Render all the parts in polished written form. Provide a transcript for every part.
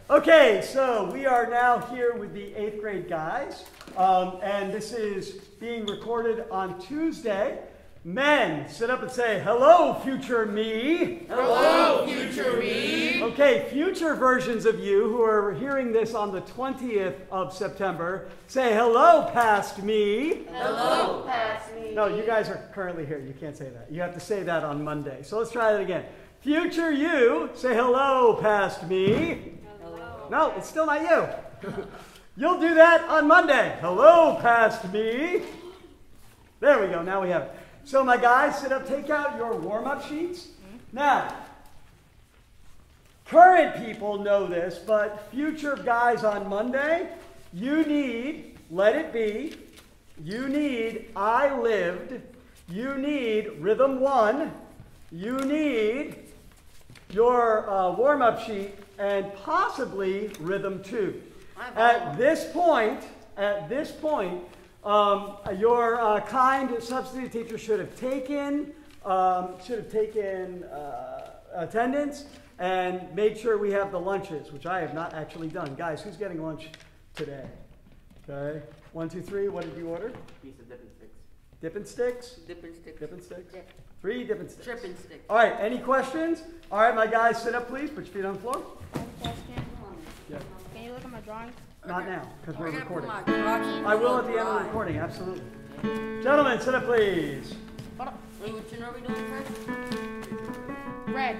Okay, so we are now here with the 8th grade guys, and this is being recorded on Tuesday. Men, sit up and say, hello, future me. Hello, future me. Okay, future versions of you who are hearing this on the 20th of September, say, hello, past me. Hello, past me. No, you guys are currently here. You can't say that. You have to say that on Monday. So let's try that again. Future you, say, hello, past me. Hello. No, it's still not you. You'll do that on Monday. Hello, past me. There we go. Now we have it. So my guys, sit up, take out your warm-up sheets. Now, current people know this, but future guys on Monday, you need Let It Be, you need I Lived, you need Rhythm 1, you need your warm-up sheet, and possibly Rhythm 2. At this point, your kind substitute teacher should have taken attendance and made sure we have the lunches, which I have not actually done. Guys, who's getting lunch today? Okay, 1, 2, 3. What did you order? Piece of dipping sticks. Dipping sticks. Dipping sticks. Dipping sticks. Dip. 3 dipping sticks. Tripping sticks. All right. Any questions? All right, my guys, sit up, please. Put your feet on the floor. Yeah. Can you look at my drawings? Not now, because we're recording. I I will at the end of the recording, absolutely. Gentlemen, sit up, please. Hold up. Wait, what tune are we doing first? Red.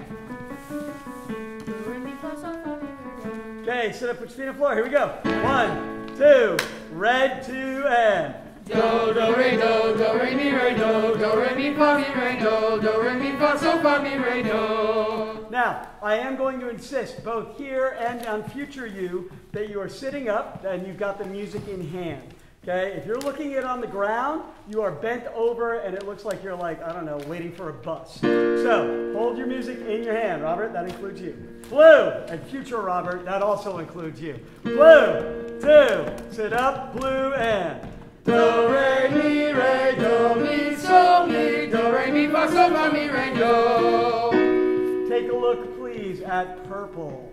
Okay, sit up, put your feet on the floor. Here we go. 1, 2, red, 2, and. Do, do, re, mi, re, do, re, mi, fa, mi, re, do, re, mi, fa, so, fa, mi, re, do. Now, I am going to insist, both here and on future you, that you are sitting up and you've got the music in hand. Okay? If you're looking at it on the ground, you are bent over and it looks like you're like, I don't know, waiting for a bus. So, hold your music in your hand, Robert. That includes you. Blue, and future Robert, that also includes you. Blue, 2, sit up, blue, and. Do, re, mi, so, mi, do, re, mi, fa, so, fa, mi, re, do. Take a look, please, at purple.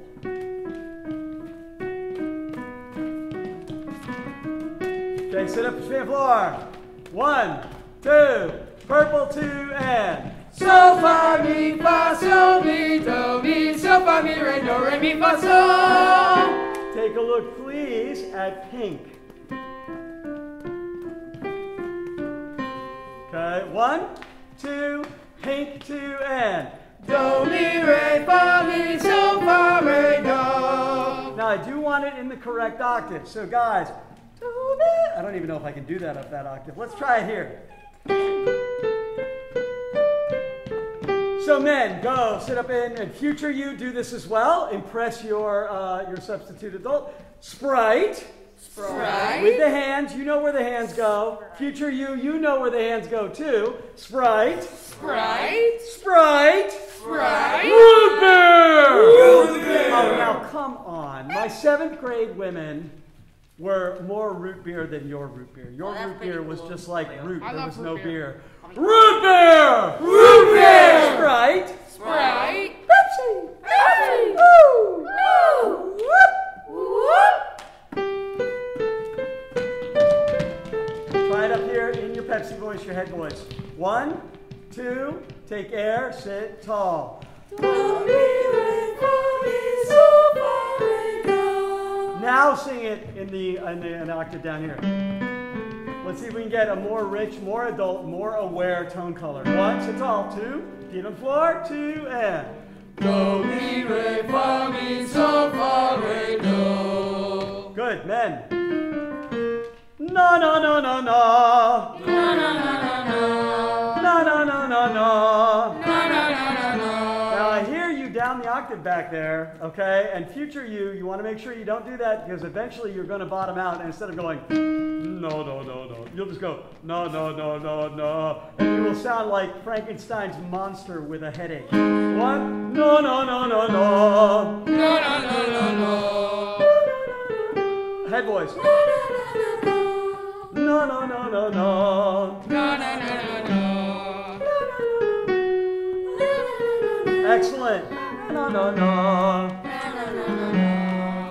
Okay, sit up, stand floor. 1, 2, purple 2, and. So, fa, mi, fa, so, mi, so, fa, mi, re, mi, fa, so. Take a look, please, at pink. Okay, 1, 2, pink 2, and. Do, mi, re, fa, mi, so, fa, re, do. Now, I do want it in the correct octave. So, guys, do, mi. I don't even know if I can do that up that octave. Let's try it here. So, men, go sit up in, and future you do this as well. Impress your substitute adult. Sprite. Sprite. With the hands, you know where the hands go. Future you know where the hands go too. Sprite. Sprite. Sprite. Sprite. Root beer. Root beer. Oh, now come on. My 7th grade women were more root beer than your root beer. Your that's root beer pretty was cool. just like root. I There love was no root beer. beer. Root beer. Root beer. Sprite. Sprite. Pepsi. Pepsi. Woo. Woo. Whoop. Whoop. Try it up here in your Pepsi voice, your head voice. 1, 2, take air, sit tall. Now sing it in an octave down here. Let's see if we can get a more rich, more adult, more aware tone color. 1, sit tall. 2, feet on the floor. 2, and. Do, mi, re, fa, mi, so, fa, re, do. Good, men. No, no, no, no, no. No, no, no, no, no. No, no, no, no, no. No, no, no, no, no. Now I hear you down the octave back there, okay? And future you want to make sure you don't do that because eventually you're going to bottom out and instead of going, no, no, no, no, you'll just go, no, no, no, no, no. And you will sound like Frankenstein's monster with a headache. 1, no, no, no, no, no. No, no, no, no, no. Head voice. No, no, no, no. No, no, no, no, no. No, no, no, no, no. Excellent. No, no, no. No, no, no, no.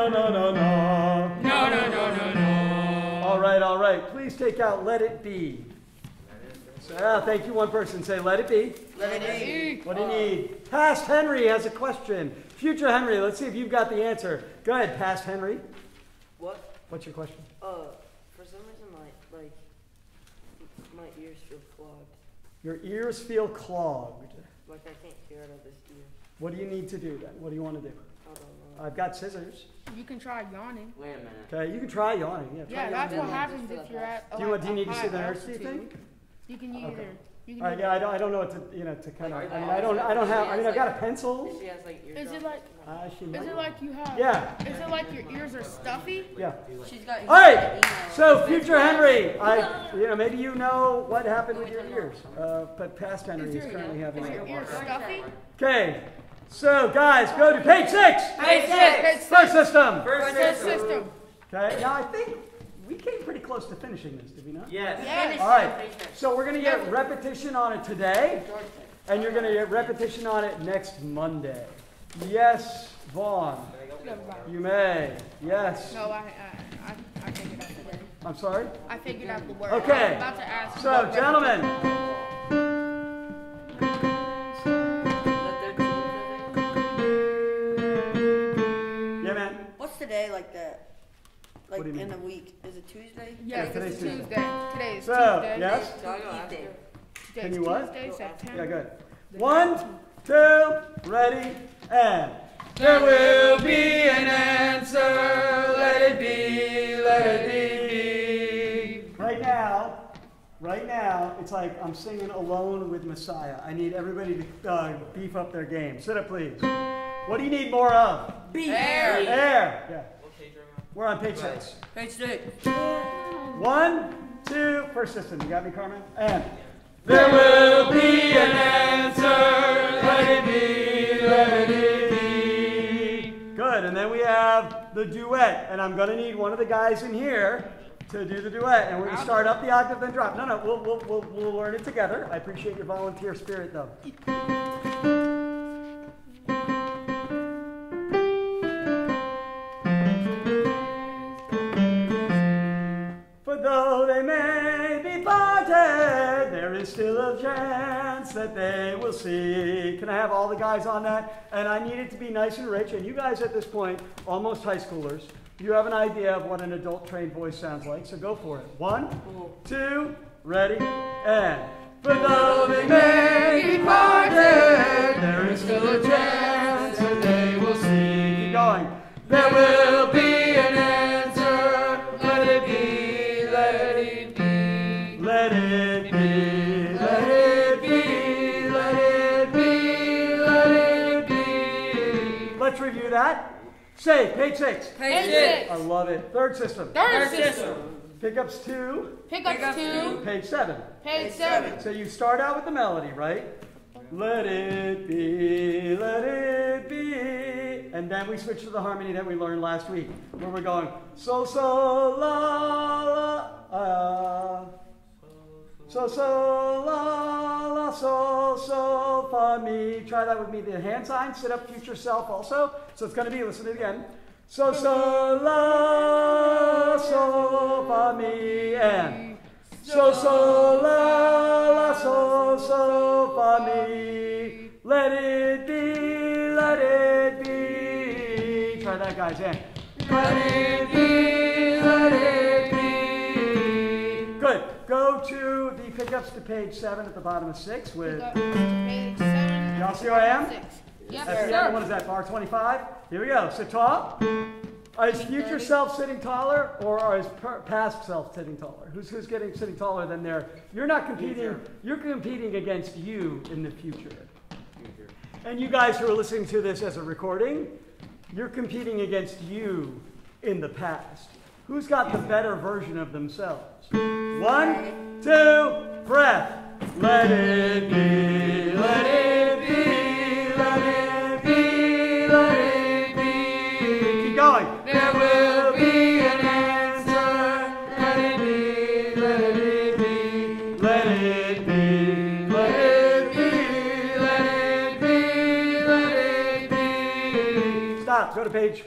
no, no, no, no. No, no, no, no, no. All right. Please take out let it be. Thank you, one person. Say let it be. Let it be. What do you need? Past Henry has a question. Future Henry, let's see if you've got the answer. Go ahead, Past Henry. What? What's your question? For some reason my ears feel clogged. Your ears feel clogged. Like I can't hear out of this ear. What do you need to do then? What do you want to do? I don't know. I've got scissors. You can try yawning. Wait a minute. Okay, you can try yawning. Yeah, try Yeah, that's yawning. what happens if you're at. Do you need to high sit there, do you altitude. think? You can Okay. either. You can All right, either. yeah, I don't know what to, to kind of, Are I mean, they- I don't have, I mean, I've got a pencil. She has like eardrums. Is it like? She Is might. it like you have? Yeah, Is it like your ears are stuffy? yeah. She's got. All right, so future Henry, maybe you know what happened with your ears, but Past Henry is currently having Is your it. ears stuffy? Okay, so guys, go to page 6. Page 6. First system. First system. Okay, now I think we came pretty close to finishing this, did we not? Yes. Yes. All right, so we're going to get repetition on it today, and you're going to get repetition on it next Monday. Yes, Vaughn, you may. Yes. No, I figured out the word. I'm sorry? I figured out the word. Okay. I was about to ask. So, what gentlemen, yeah, man. What's today like that? Like What do you in mean? the week? Is it Tuesday? Yes, Yeah, today's it's Tuesday. Tuesday. Today is So, Tuesday. yes? Tuesday. Today's Can you what? Tuesday, September. Yeah, good. 1, 2, ready, and. There will be an answer. Let it be. Let it be. Right now, it's like I'm singing Alone with Messiah. I need everybody to beef up their game. Sit up, please. What do you need more of? Air. Air. Yeah. We're on page 6. Page 6. 1, 2, first system. You got me, Carmen? And. There will be an answer. Let it be. Let it be. Good, and then we have the duet, and I'm going to need one of the guys in here to do the duet, and we're going to start up the octave, then drop. No, we'll learn it together. I appreciate your volunteer spirit, though. For though they may be parted, there is still a chance that they will see. Can I have all the guys on that? And I need it to be nice and rich. And you guys at this point, almost high schoolers, you have an idea of what an adult trained voice sounds like. So go for it. 1, 2, ready, and. For though they may be parted, there is still a chance that they will see. Keep going. There will be an answer. Let it be. Let it be. Let it be. Let it be. Let it be. Let it be. Let's review that. Say, page 6. Page 6. I love it. Third system. Third system. Pickups 2, Pickups 2. page 7. Page 7. So you start out with the melody, right? Let it be, let it be. And then we switch to the harmony that we learned last week, where we're going so, so, la, la, so, so, la, la, so, fa, mi. Try that with me. The hand sign, sit up, future self also. So it's going to be, listen to it again. So, so, la, so, fa, mi, and so, so, la, so, fa, mi. Let it be, let it be. Try that, guys, and Let it be. Let it be. good. Go to the pickups to page 7 at the bottom of 6 with, Pickups to page 7. y'all see where I am? 6. Yes, That's the end. What sir. is that, bar 25? Here we go. Sit tall. Is future self sitting taller, or is past self sitting taller? Who's sitting taller than their? You're not competing. You're competing against you in the future. And you guys who are listening to this as a recording, you're competing against you in the past. Who's got the better version of themselves? 1, 2, breath. Let it be. Let it be. Let it be. Let it be. Keep going. There will be an answer. Let it be. Let it be. Let it be. Let it be. Let it be. Let it be. Stop. Go to page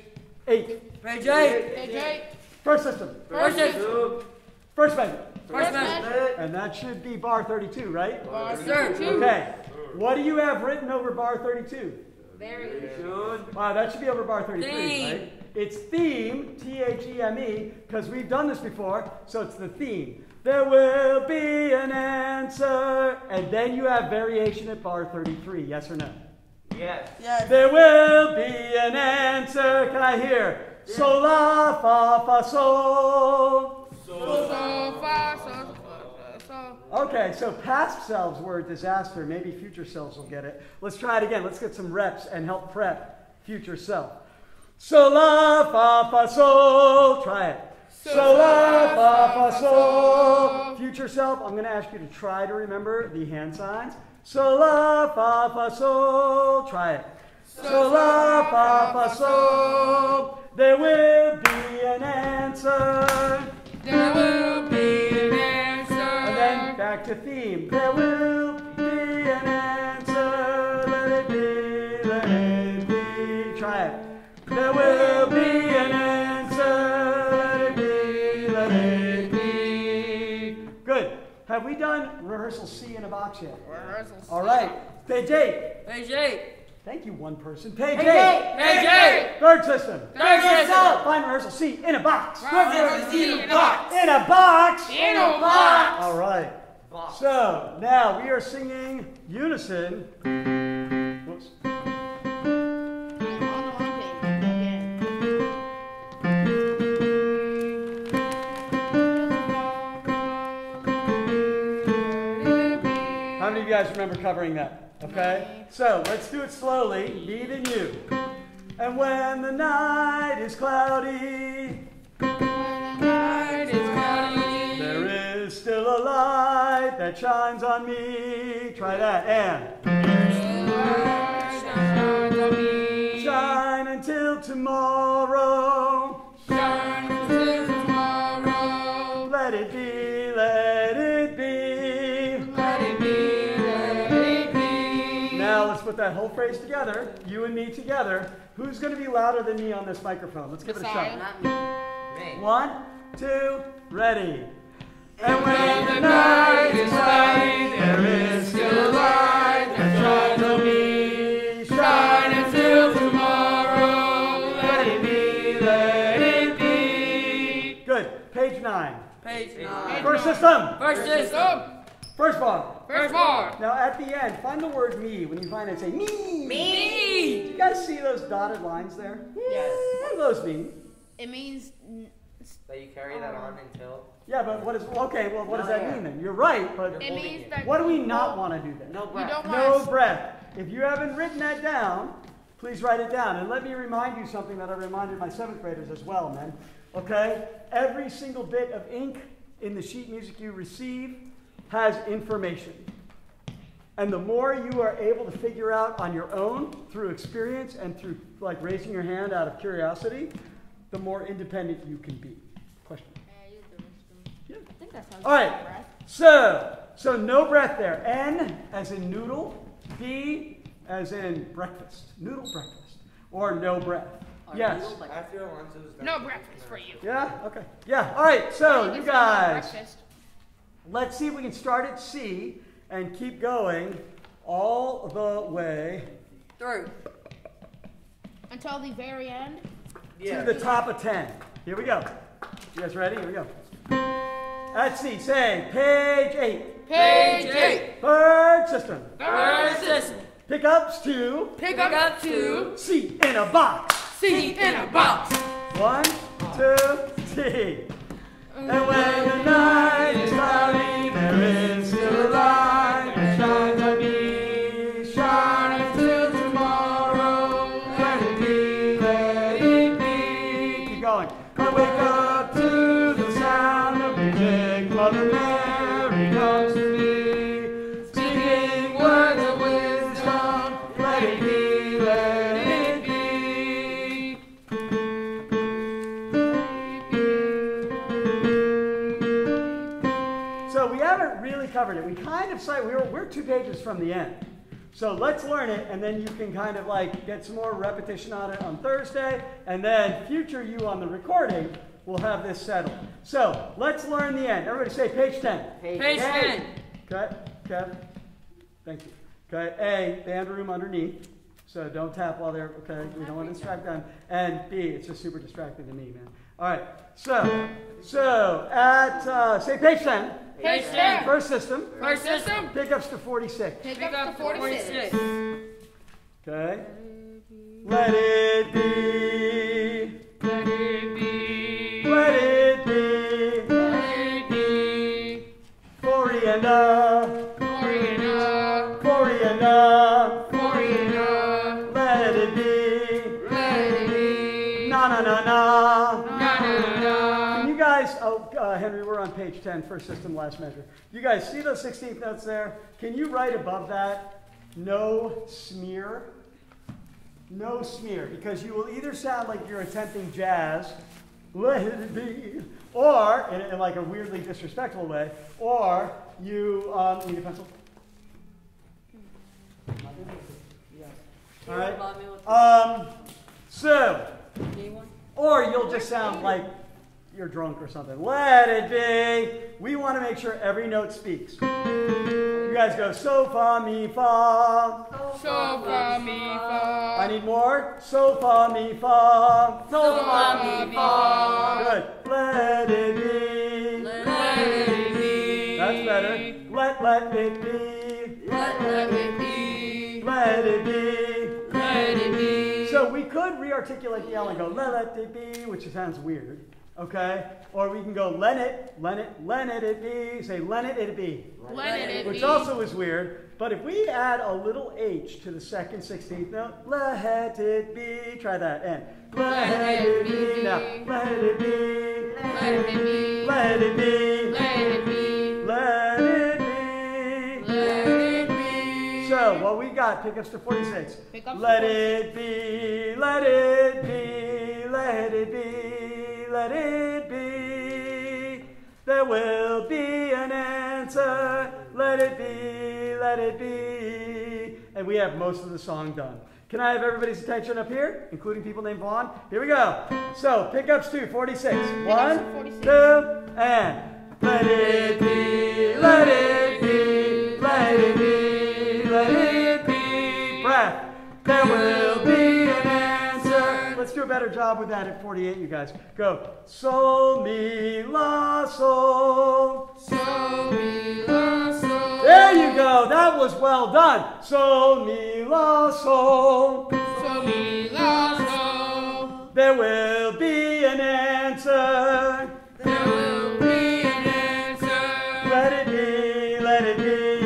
8. Page 8. Page 8. First system. First system. First measure. First measure. And that should be bar 32, right? Bar Sir. 32. Okay. What do you have written over bar 32? Variation. Wow, that should be over bar 33, Theme. right? It's theme, T-H-E-M-E, because we've done this before, so it's the theme. There will be an answer. And then you have variation at bar 33, yes or no? Yes. Yes. There will be an answer. Can I hear? Sol, la, fa, fa, sol. So, fa, so. Okay, so past selves were a disaster. Maybe future selves will get it. Let's try it again. Let's get some reps and help prep future self. Sol, la, fa, fa, sol. Try it. Sol, la, fa, fa, sol. Future self, I'm going to ask you to try to remember the hand signs. Sol, la, fa, fa, sol. Try it. Sol, la, fa, fa, sol. There will be an answer. There will be an answer. And then back to theme. There will be an answer. Let it be, let it be. Try it. There will be an answer. Let it be, let it be. Good. Have we done rehearsal C in a box yet? Rehearsal. All right. Page 8. Page 8. Thank you, one person. Page 8. Page 8. Third system. Third system. Find rehearsal C in a box. In a box. In a box. In a box. All right. So now we are singing unison. Whoops. On the home page. How many of you guys remember covering that? Okay. So let's do it slowly. Me then you. And when the night is cloudy, Night is cloudy. there is still a light that shines on me. Try that. And Light shines on me. shine until tomorrow. Shine until tomorrow. Let it be, let it be. Let it be, let it be. Now let's put that whole phrase together. You and me together. Who's going to be louder than me on this microphone? Let's give it a Messiah. shot. Not me. 1, 2, ready. And When the night is cloudy, there is still a light that shines on me. shine until tomorrow. Let it be, let it be. Good. Page 9. Page 9. First system. First system. First bar. First bar. Now at the end, find the word me. When you find it, say me. Me. You guys see those dotted lines there? Yes. What do those mean? It means That you carry that on until. Yeah, but what is, okay, well, what does that mean then? You're right, but it means that what do we not want to do then? No you breath. don't No want breath. If you haven't written that down, please write it down. And let me remind you something that I reminded my 7th graders as well, man. Okay? Every single bit of ink in the sheet music you receive has information. And the more you are able to figure out on your own through experience and through like raising your hand out of curiosity, the more independent you can be. Question? Yeah. I think that sounds All right. like breath. So no breath there. N as in noodle. B as in breakfast. Noodle breakfast. Or no breath. Yes. After Alonso's done. No breakfast for you. Yeah? Okay. Yeah. All right. So you This is guys, breakfast. let's see if we can start at C and keep going all the way Through. Until the very end. Yeah. to the top of 10. Here we go. You guys ready? Here we go. At C, say page 8. Page 8. Third system. Third system. Pickups to Pick up two. C in a box. C in a box. 1, 2, C. And when the night is cloudy, there is still a light that shines on me. Shine until tomorrow. Let it be, let it be. Keep going. I wake up to the sound of music. Mother Mary comes to me, speaking words of wisdom. Let it be, let it be. So we haven't really covered it. We kind of we're 2 pages from the end. So let's learn it, and then you can kind of like get some more repetition on it on Thursday, and then future you on the recording will have this settled. So let's learn the end. Everybody say page 10. Page 10. Okay, Kev. Thank you. Okay, A, band room underneath. So don't tap while they're, okay, we don't want to distract them. And B, it's just super distracting to me, man. All right, so at, say page 10. Page 10. First system. First system. Pickups to 46. Pick Pick up up to 46. 46. Okay. Let it be. Let it be. Let it be. Let it be. 40 and up. 40 and up. 40 and up. 40 and up. Let it be. Let it be. Na na na na. Na na na. Can you guys, Henry, we're on page 10, first system, last measure. You guys see those 16th notes there? Can you write above that, no smear? No smear, because you will either sound like you're attempting jazz, let it be, or, in like a weirdly disrespectful way, or you, need a pencil? All right. Or you'll just sound like you're drunk or something. Let it be. We want to make sure every note speaks. You guys go so fa mi fa. So fa mi fa. I need more. So fa mi fa. So fa mi fa. Good. Let it be. Let it be. That's better. Let it be. Let it be. Let it be. Let it be. So we could re-articulate the L and go let it be, which sounds weird. Okay? Or we can go let it be. Say let it be. Let it Which be. also is weird. But if we add a little H to the second 16th note, let it be. Try that. And let it be. Now, let it be. Let it be. Let it be. Let it be. Let it be. Let it be. So, what we got, pickups to 46. Pickups to Let it be. Let it be. Let it be. Let it be. There will be an answer. Let it be. Let it be. And we have most of the song done. Can I have everybody's attention up here, including people named Vaughn? Here we go. So, pickups to 46. One, 46. 2, and let it be. Let it be. Let it be. Let it be. Breath. There will be an answer. Let's do a better job with that at 48, you guys. Go. Sol, mi, la, sol. So mi la sol. There you go. That was well done. Sol, mi, la, sol. So mi la sol. There will be an answer. There will be an answer. Let it be. Let it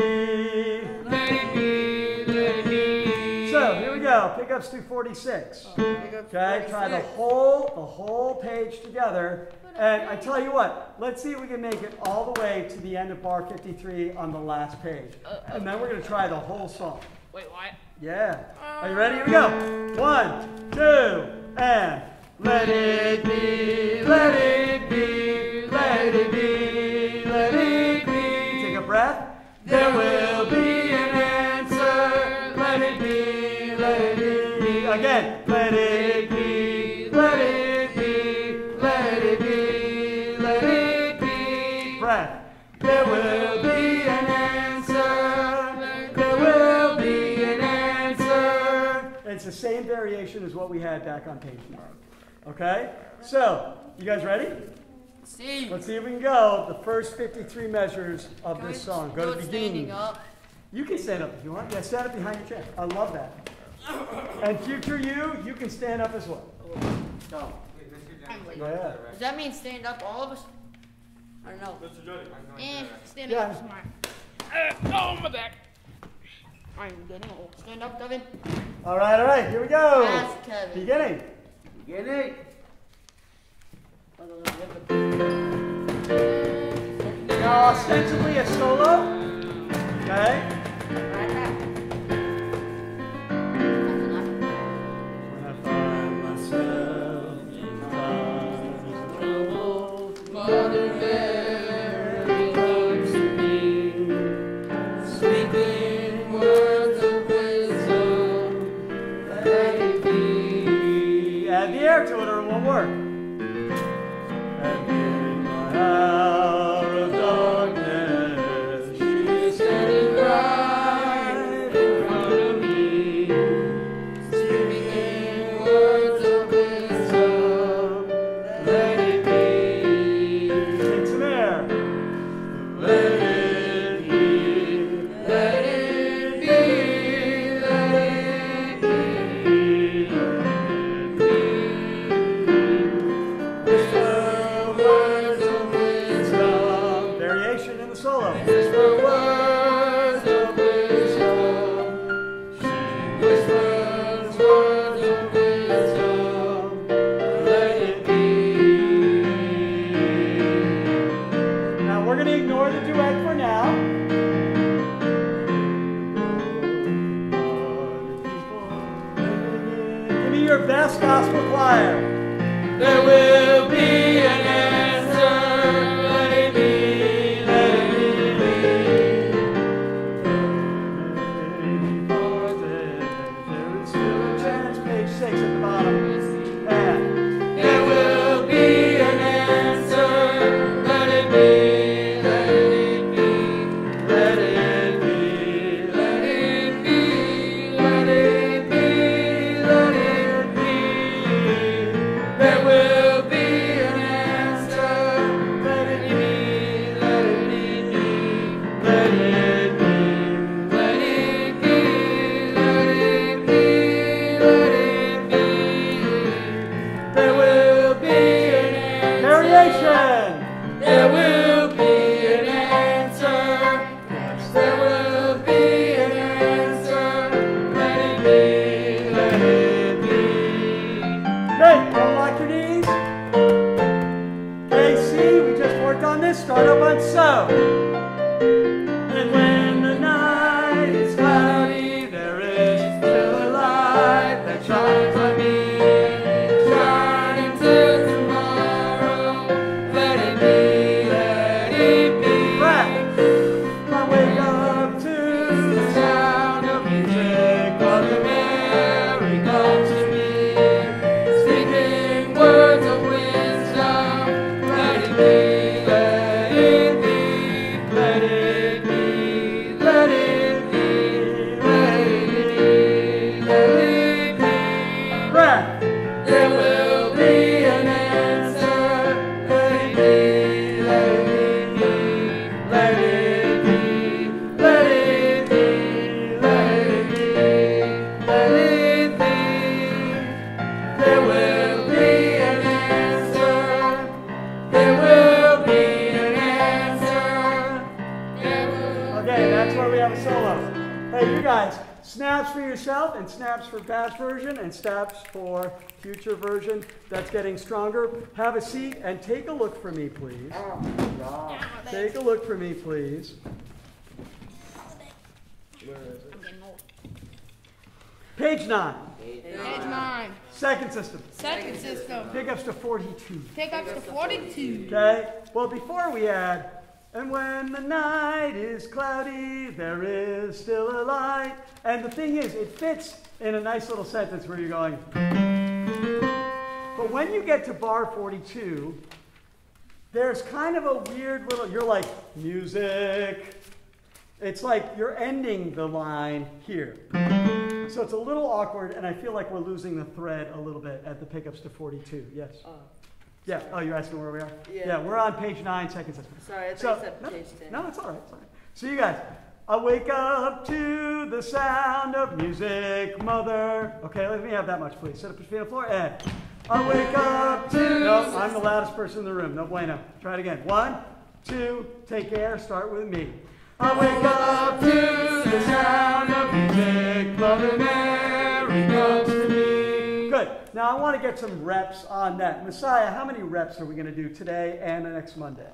be. Let it be. Let it be. So here we go. Pickups to 46. Okay, try the whole page together. And I tell you what, let's see if we can make it all the way to the end of bar 53 on the last page. And then we're going to try the whole song. Wait, what? Yeah. Are you ready? Here we go. 1, 2, and let it be, let it be, let it be, let it be. Take a breath. There will be an answer. Let it be, let it be. Again. Let it be, let it be, let it be, let it be. Breath. There will be an answer. There will be an answer. It's the same variation as what we had back on page 9. Okay? So, you guys ready? See. Let's see if we can go the first 53 measures of this song. Go to the beginning. You can stand up if you want. Yeah, stand up behind your chair. I love that. And future you can stand up as well. Go. Yeah. Does that mean stand up, all of us? I don't know. Stand Yeah. up, smart. Oh, my back. I'm getting old. Stand up, Kevin. All right. Here we go. Yes, Kevin. Beginning. Beginning. Now, ostensibly a solo. Okay. When I find myself in times of trouble, Mother Mary comes to me, speaking words of wisdom. square to it or it won't work. And in my hour of darkness, she is standing right in front of me, speaking words of wisdom. Let it be. Take some air. Let it be. Let it be. Let it be. Whisper words of wisdom. Variation in the solo. Whisper words of wisdom. She whispers words of wisdom. Let it be. Now we're going to ignore the duet for now. Give me your best gospel choir. There will be an answer. Let it be, let it be. There is still a chance. Page 6 at the bottom. And there will be an answer. Let it be, let it be. Let it be, let it be. Let it be, let it be. There will be an answer. Let it be, let it be. Let it be, let it be. Let it be, let it be. There will be an answer. Variation. There will be an answer. Yes, there will be an answer. Let it be, let it be. Okay, don't lock your knees. Okay, C, we just worked on this. Start up on so. And when the night is cloudy, there is still a light that shines on me. Shine until tomorrow. Let it be, let it be. Rap. I wake up to the sound of music. Mother Mary comes to me, speaking words of wisdom. Let it be, let it be. Let it be, let it be. Let it be, let it be. Rap. There will be an answer. Let it be, let it be. Let it be, let it be. Let it be, let it be. There will be an answer. There will be an answer. Okay, that's where we have a solo. Hey, you guys, snaps for yourself and snaps for past version and snaps for future version. That's getting stronger. Have a seat and take a look for me, please. Take a look for me, please. Where is it? Page 9. Page 9. Second system. Second system. Pickups to 42. Pickups to 42. Okay? Well, before we add, and when the night is cloudy, there is still a light. And the thing is, it fits in a nice little sentence where you're going. But when you get to bar 42, there's kind of a weird little, you're like, music. It's like you're ending the line here. So it's a little awkward, and I feel like we're losing the thread a little bit at the pickups to 42. Yes? Yeah. Oh, you're asking where we are? Yeah. We're on page 9, second system. Sorry, I thought you said page 10. No, it's all right. It's all right. So you guys, I wake up to the sound of music, mother. Okay, let me have that much, please. Sit up your feet on the floor, and I wake up to... No, I'm the loudest person in the room. No bueno. Try it again. 1, 2, take air. Start with me. I wake up to the sound of music, Mother Mary comes to me. Good. Now I want to get some reps on that. Messiah, how many reps are we going to do today and next Monday?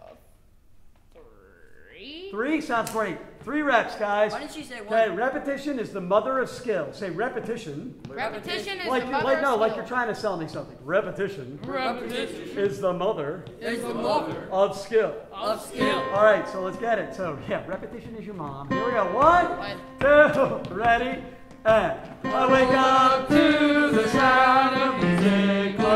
3. 3 sounds great. 3 reps, guys. Why didn't you say Okay, 1? repetition is the mother of skill. Say repetition. Repetition is Like the you, mother like of no, like skill. you're trying to sell me something. Repetition Repetition is the mother is the mother of skill. of skill. All right, so let's get it. So yeah, repetition is your mom. Here we go. 1, 2, ready, and I wake up to the sound of music.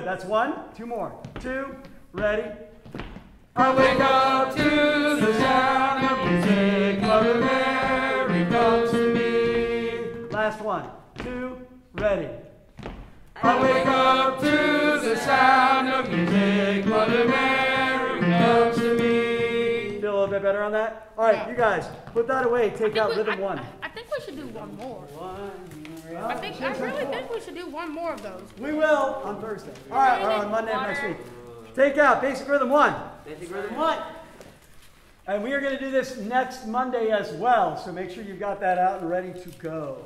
That's one. Two more. Two. Ready. I wake up to the sound of music. Mother Mary comes to me. Last one. Two. Ready. I wake up to the sound of music. Mother Mary comes to me. Feel a little bit better on that? All right, you guys, put that away. Take out rhythm one. I think we should do one more. I I really think we should do one more of those. We will on Thursday. All right, or on Monday of next week. Take out basic rhythm one. Basic rhythm one. And we are going to do this next Monday as well, so make sure you've got that out and ready to go.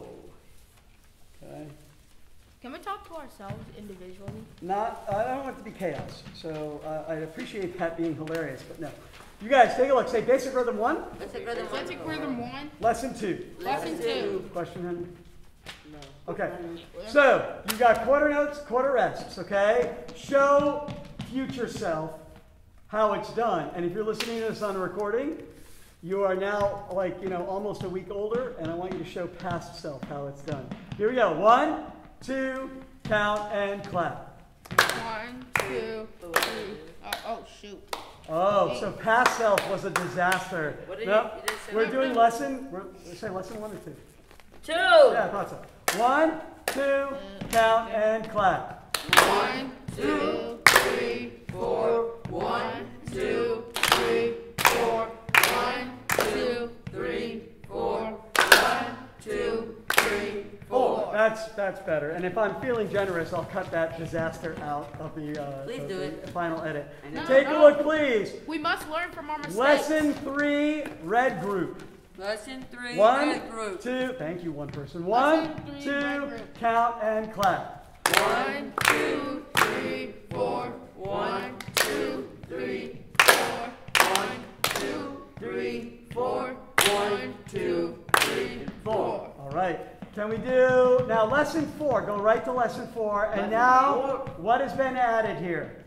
Okay. Can we talk to ourselves individually? I don't want it to be chaos, so I'd appreciate that being hilarious, but no. You guys, take a look. Say basic rhythm one, Basic rhythm one. Basic rhythm one. lesson two. Lesson two. Question, Henry? No. Okay. So, you got quarter notes, quarter rests, okay? Show future self how it's done. And if you're listening to this on a recording, you are now like, almost a week older, and I want you to show past self how it's done. Here we go. 1, 2, count, and clap. 1, 2, 3. Oh, shoot. Oh, so past self was a disaster. What did No, you didn't say we're that? doing say lesson 1 or 2? 2. Yeah, I thought so. 1, 2, count, and clap. 1, 2, 3, 4. 1, 2, 3, 4. 1, 2, 3, 4. 1, 2, 3, 4. That's better. And if I'm feeling generous, I'll cut that disaster out of the, Please do it. final edit. No, Take a look, please. We must learn from our mistakes. Lesson 3, red group. Lesson 3. 1, red group. 2, thank you, one person. Lesson 1, 3, 2, red group. count, and clap. 1, 2, 3, 4. 1, 2, 3, 4. 1, 2, 3, 4. 1, 2, 3, 4. All right. Can we do, now lesson 4, go right to lesson 4, and now what has been added here?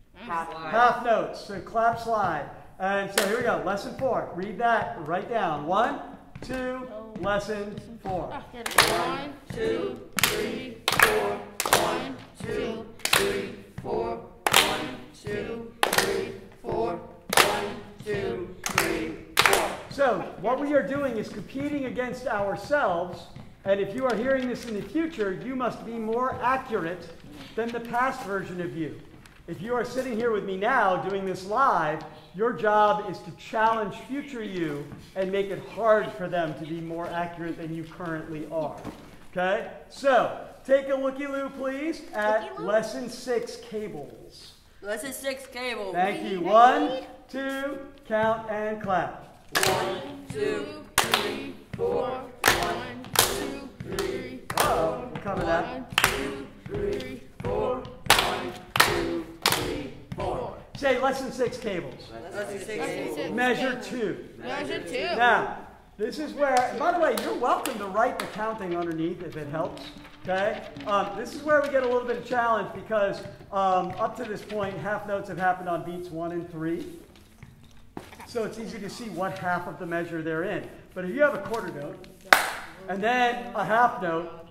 Half notes, so clap slide. And so here we go, lesson 4, read that, write down. 1, 2, lesson 4. 1, 2, 3, 4. 1, 2, 3, 4. 1, 2, 3, 4. 1, 2, 3, 4. So what we are doing is competing against ourselves, and if you are hearing this in the future, you must be more accurate than the past version of you. If you are sitting here with me now doing this live, your job is to challenge future you and make it hard for them to be more accurate than you currently are. Okay? So, take a looky-loo, please, at lesson 6, cables. Lesson 6, cable. Thank you. 1, 2, count, and clap. 1, 2, 3, 4. 1, 2, 3, 4. Uh-oh, we'll cover that. 1, 2, 3, 4. 1, 2, 3, 4. Say lesson 6, cables. Lesson 6, Lesson cable. 6. Measure 2. Measure 2. Now, this is where, and by the way, you're welcome to write the counting underneath if it helps. Okay? This is where we get a little bit of challenge because up to this point, half notes have happened on beats 1 and 3. So it's easy to see what half of the measure they're in. But if you have a quarter note, and then a half note,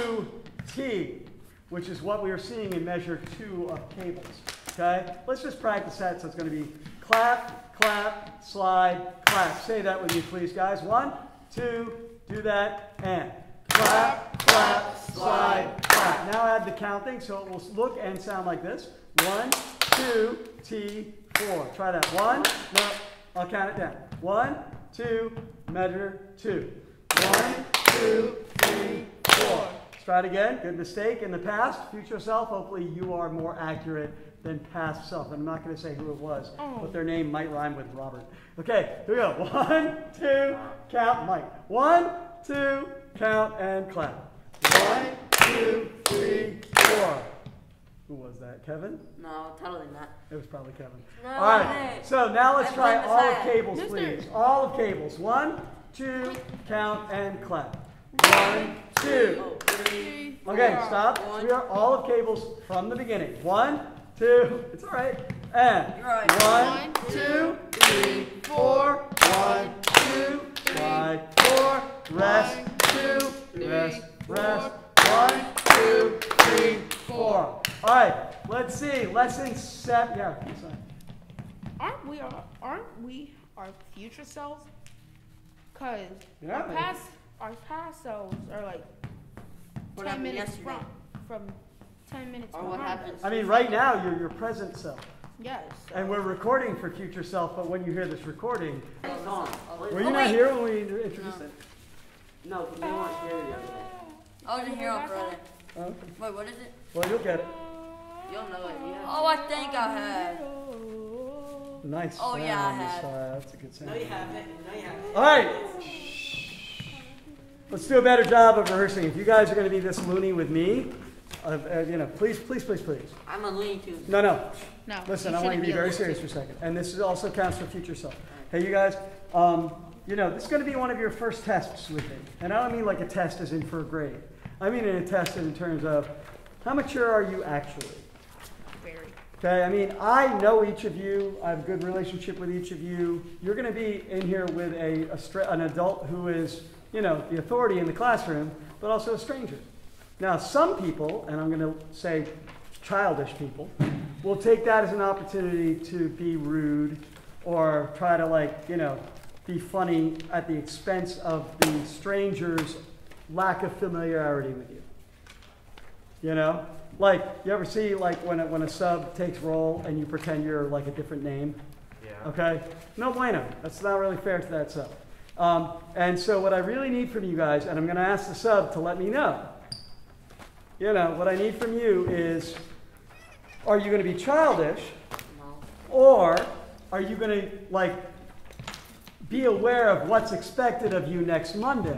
2T, which is what we are seeing in measure 2 of cables. Okay? Let's just practice that. So it's going to be clap, clap, slide, clap. Say that with me, please, guys. 1, 2, do that, and clap, clap, slide, clap. Now add the counting so it will look and sound like this. 1, 2, T, 4. Try that. 1, no, I'll count it down. 1, 2, measure 2. 1, 2, 3, 4. Let's try it again. Good mistake in the past. Future self, hopefully you are more accurate than past self. I'm not going to say who it was, but their name might rhyme with Robert. Okay, here we go. 1, 2, count, Mike. 1, 2, count, and clap. 1, 2, 3, 4. Who was that? Kevin? No, totally not. It was probably Kevin. No, All right, so now let's I try blame all of Messiah. cables, please. All of cables. 1, 2, count, and clap. 1, 2. Oh, 3. Okay, stop. So we are all of cables from the beginning. 1, 2. It's all right. And You're right. 1, 2, 3, 4. 1, 2, slide, 4. Rest. 2. Rest. Rest. 1, 2, 3, 4. All right. let's see. Lesson 7. Yeah, sorry. Aren't we our future selves? Cause Yeah, our past selves are like What 10 happened minutes yesterday? from 10 minutes Or what behind happened? us. I mean, right now, you're your present self. Yes. So. And we're recording for future self, but when you hear this recording, Oh, were you not here when we introduced it? No, they weren't here the other day. I wasn't here on Friday. Oh, okay. Wait, what is it? Well, you'll get it. You'll know it. Yeah. Oh, I think I had. Nice. Oh, yeah, I sound. have. That's a good sound. No, you haven't. No, you haven't. All right. Let's do a better job of rehearsing. If you guys are going to be this loony with me, please. I'm a Looney Tune. No. No. Listen, you I want you to shouldn't be a very Looney serious Tune. for a second. And this also counts for future self. Hey, you guys, this is going to be one of your first tests with me. And I don't mean like a test as in for a grade. I mean in a test in terms of how mature are you actually? Very. Okay, I mean, I know each of you. I have a good relationship with each of you. You're going to be in here with an adult who is, the authority in the classroom, but also a stranger. Now, some people, and I'm going to say childish people, will take that as an opportunity to be rude or try to, be funny at the expense of the stranger's lack of familiarity with you. Like, you ever see, when a sub takes roll and you pretend you're like a different name? Yeah. Okay? No bueno. That's not really fair to that sub. And so what I really need from you guys, and I'm going to ask the sub to let me know, what I need from you is, are you going to be childish? No. Or are you going to, be aware of what's expected of you next Monday?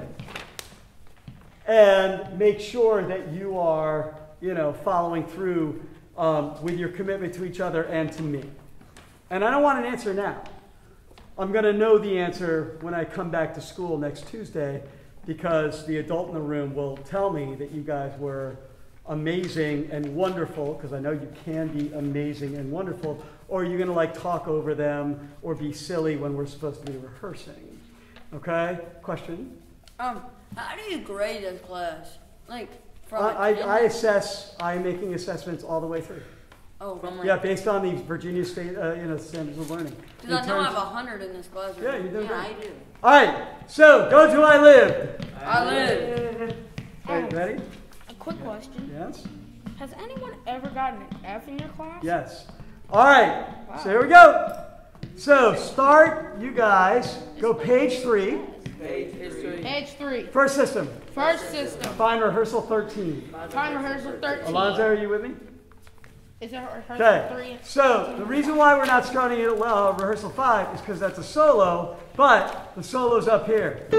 And make sure that you are, following through with your commitment to each other and to me. And I don't want an answer now. I'm going to know the answer when I come back to school next Tuesday, because the adult in the room will tell me that you guys were amazing and wonderful, because I know you can be amazing and wonderful, or you're going to talk over them or be silly when we're supposed to be rehearsing. Okay? Question? How do you grade this class? From I'm making assessments all the way through. Oh, from Yeah, based on these Virginia State, standards of learning. Because I know I have 100 in this class. Yeah, you're doing Yeah, great. I do. All right, so go to I lived. I live. Okay, ready? A quick question. Yes? Has anyone ever gotten an F in your class? Yes. All right, so here we go. So start, you guys, go page 3. Page 3. First system, First system. find rehearsal 13. Time rehearsal 13. Alonzo, are you with me? Is it rehearsal Okay, 3? so the reason why we're not starting at rehearsal 5 is because that's a solo, but the solo's up here.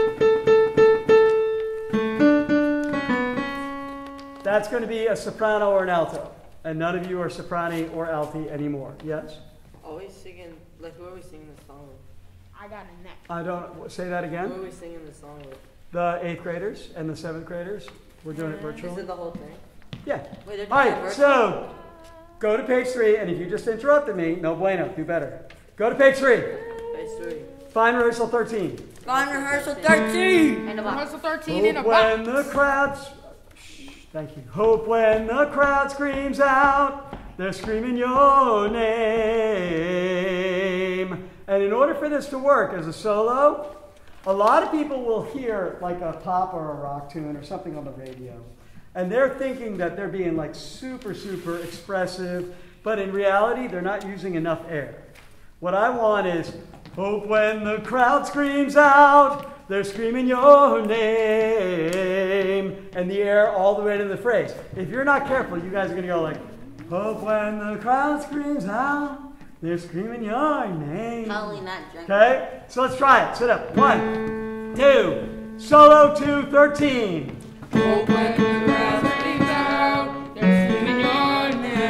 That's going to be a soprano or an alto, and none of you are soprani or alti anymore. Yes? Always singing, who are we singing this song with? I got a neck. I don't, say that Who again? are we singing this song with? The 8th graders and the 7th graders. We're doing it Is virtually. it the whole thing? Yeah. Wait, they're All doing it right, virtually? so go to page 3, and if you just interrupted me, no bueno, do better. Go to page 3. Page 3. Find rehearsal 13. Find rehearsal 13. And rehearsal 13 in a Hope when box. the crowd, thank you. Hope when the crowd screams out, they're screaming your name. And in order for this to work as a solo, a lot of people will hear like a pop or a rock tune or something on the radio. And they're thinking that they're being super, super expressive, but in reality, they're not using enough air. What I want is, hope when the crowd screams out, they're screaming your name, and the air all the way to the phrase. If you're not careful, you guys are going to go like, hope when the crowd screams out, they're screaming your name. Probably not drunk. Okay, so let's try it. Sit up. 1, 2, solo 2, 13. Hope when the crowd screams out, they're screaming your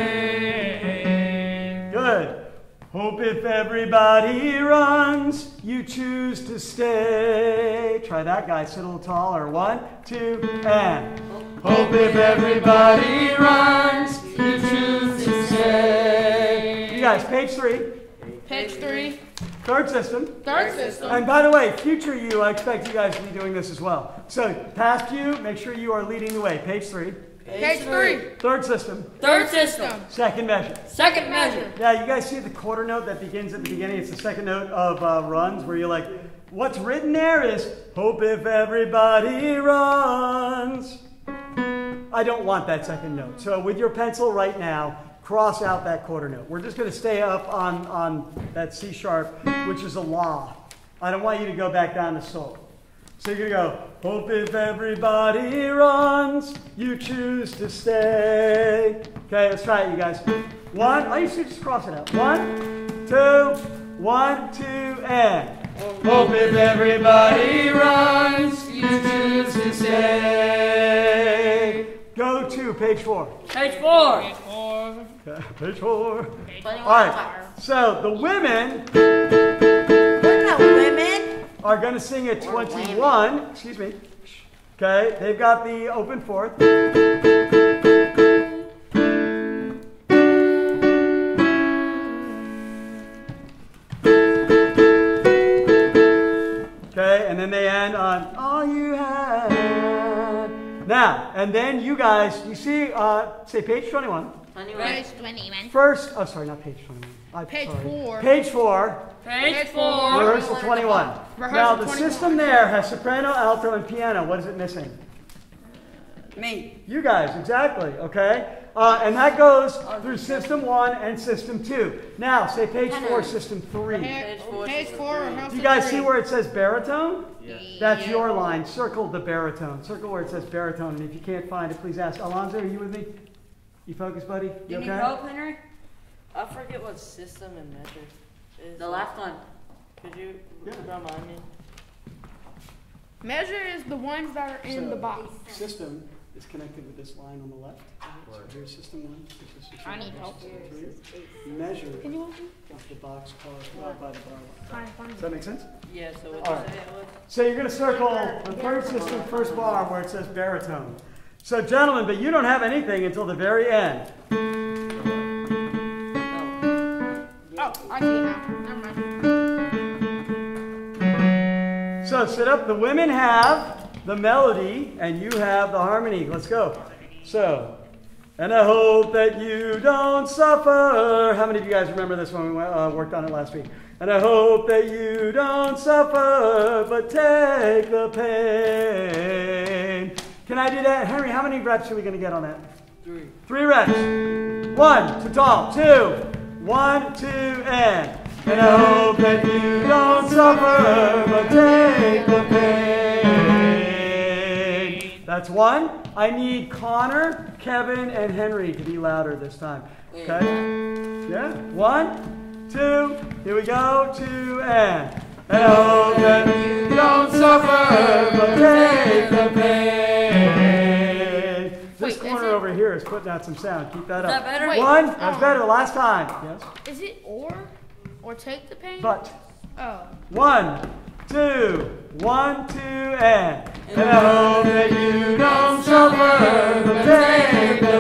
name. Good. Hope if everybody runs, you choose to stay. Try that, guys. Sit a little taller. 1, 2, and. Hope if everybody runs, you choose to stay. You guys, page 3. Page 3. Third system. Third system. And by the way, future you, I expect you guys to be doing this as well. So, past you, make sure you are leading the way. Page 3. Page 3. Third system. Third system. Second measure. Second measure. Now, you guys see the quarter note that begins at the beginning? It's the second note of runs, where you're like, what's written there is, hope if everybody runs. I don't want that second note. So with your pencil right now, cross out that quarter note. We're just going to stay up on that C sharp, which is a La. I don't want you to go back down to Sol. So you're going to go, hope if everybody runs, you choose to stay. Okay, let's try it, you guys. One, oh, you should just cross it out. 1, 2, 1, 2, and. Hope if everybody runs, you choose to stay. Go to page 4. Page 4. Okay, page 4. 21. All right, so the women We're not women. are going to sing at 21. Excuse me. Okay, they've got the open fourth. Okay, and then they end on all you had. Now, and then you guys, you see, say page 21. Page 21. First, oh, sorry, not page 21. Page Sorry. 4. Page 4. Page 4. Rehearsal 21. Rehearsal Now, the 21. system there has soprano, alto, and piano. What is it missing? Me. You guys, exactly, okay? And that goes through system 1 and system 2. Now, say page 4, system 3. Page 4. Do you guys see where it says baritone? That's your line. Circle the baritone. Circle where it says baritone. And if you can't find it, please ask. Alonzo, are you with me? You focus, buddy? You You need okay? help, Henry? I forget what system and measure is. The last one. Could you Yeah. remind me? Measure is the ones that are in the box. System is connected with this line on the left. So here's system 1. Here's system 2. I need help. System 3. Measure Can you help me? is the box caused by the bar line. Trying to find Does that make sense? Yeah, so what All you right. say it was? So you're going to circle the third system, first bar, where it says baritone. So gentlemen, but you don't have anything until the very end. Oh, I see it now. Never mind. So sit up. The women have the melody, and you have the harmony. Let's go. So, and I hope that you don't suffer. How many of you guys remember this when we worked on it last week? And I hope that you don't suffer, but take the pain. Can I do that? Henry, how many reps are we going to get on that? 3. 3 reps. 1, to tall. 2, 1, 2, and. And I hope that you don't suffer, but take the pain. That's 1. I need Connor, Kevin, and Henry to be louder this time. Okay? Yeah? 1, 2, here we go, 2, and. And I hope that you don't suffer, but take the pain. This Wait, corner over here is putting out some sound. Keep that Is up. that better? Wait. 1, that's better. The last time. Yes. Is it or take the pain? But. Oh. 1, 2, 1, 2, and. And I hope that you don't suffer, but take the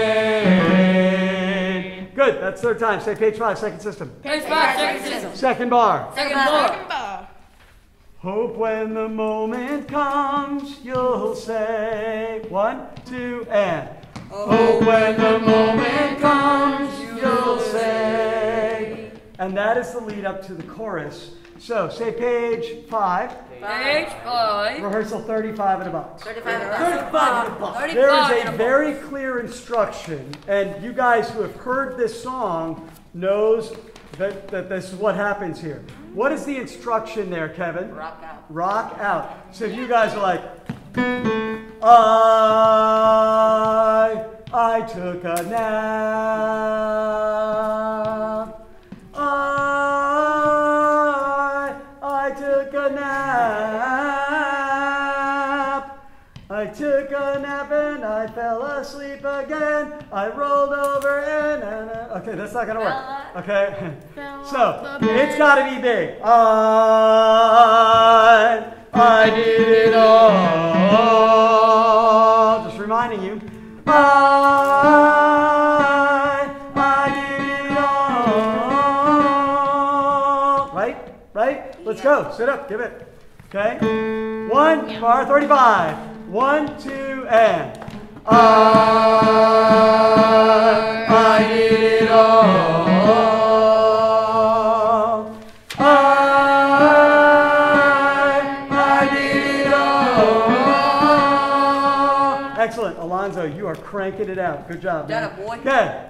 pain. Good. That's third time. Say page 5, second system. Page 5. Second system. Second bar. Second bar. Second bar. Hope when the moment comes, you'll say 1, 2, and. Hope when the moment comes, you'll say. And that is the lead up to the chorus. So say page 5. Page 5. Rehearsal 35 in a box. 35. 35 in a box. 35 There in is a a box. very clear instruction, and you guys who have heard this song knows that this is what happens here. What is the instruction there, Kevin? Rock out. Rock out. So if you guys are like, I took a nap. I took a nap. I took a nap and I fell asleep again. I rolled over and okay, that's not gonna work. Okay, so it's got to be big. I did it all. Just reminding you. I did it all. Right? Right? Let's go. Sit up. Give it. Okay. 1 bar 35. 1, 2, and. I need it all. I need it all. Excellent. Alonzo, you are cranking it out. Good job, man. That a boy? Okay.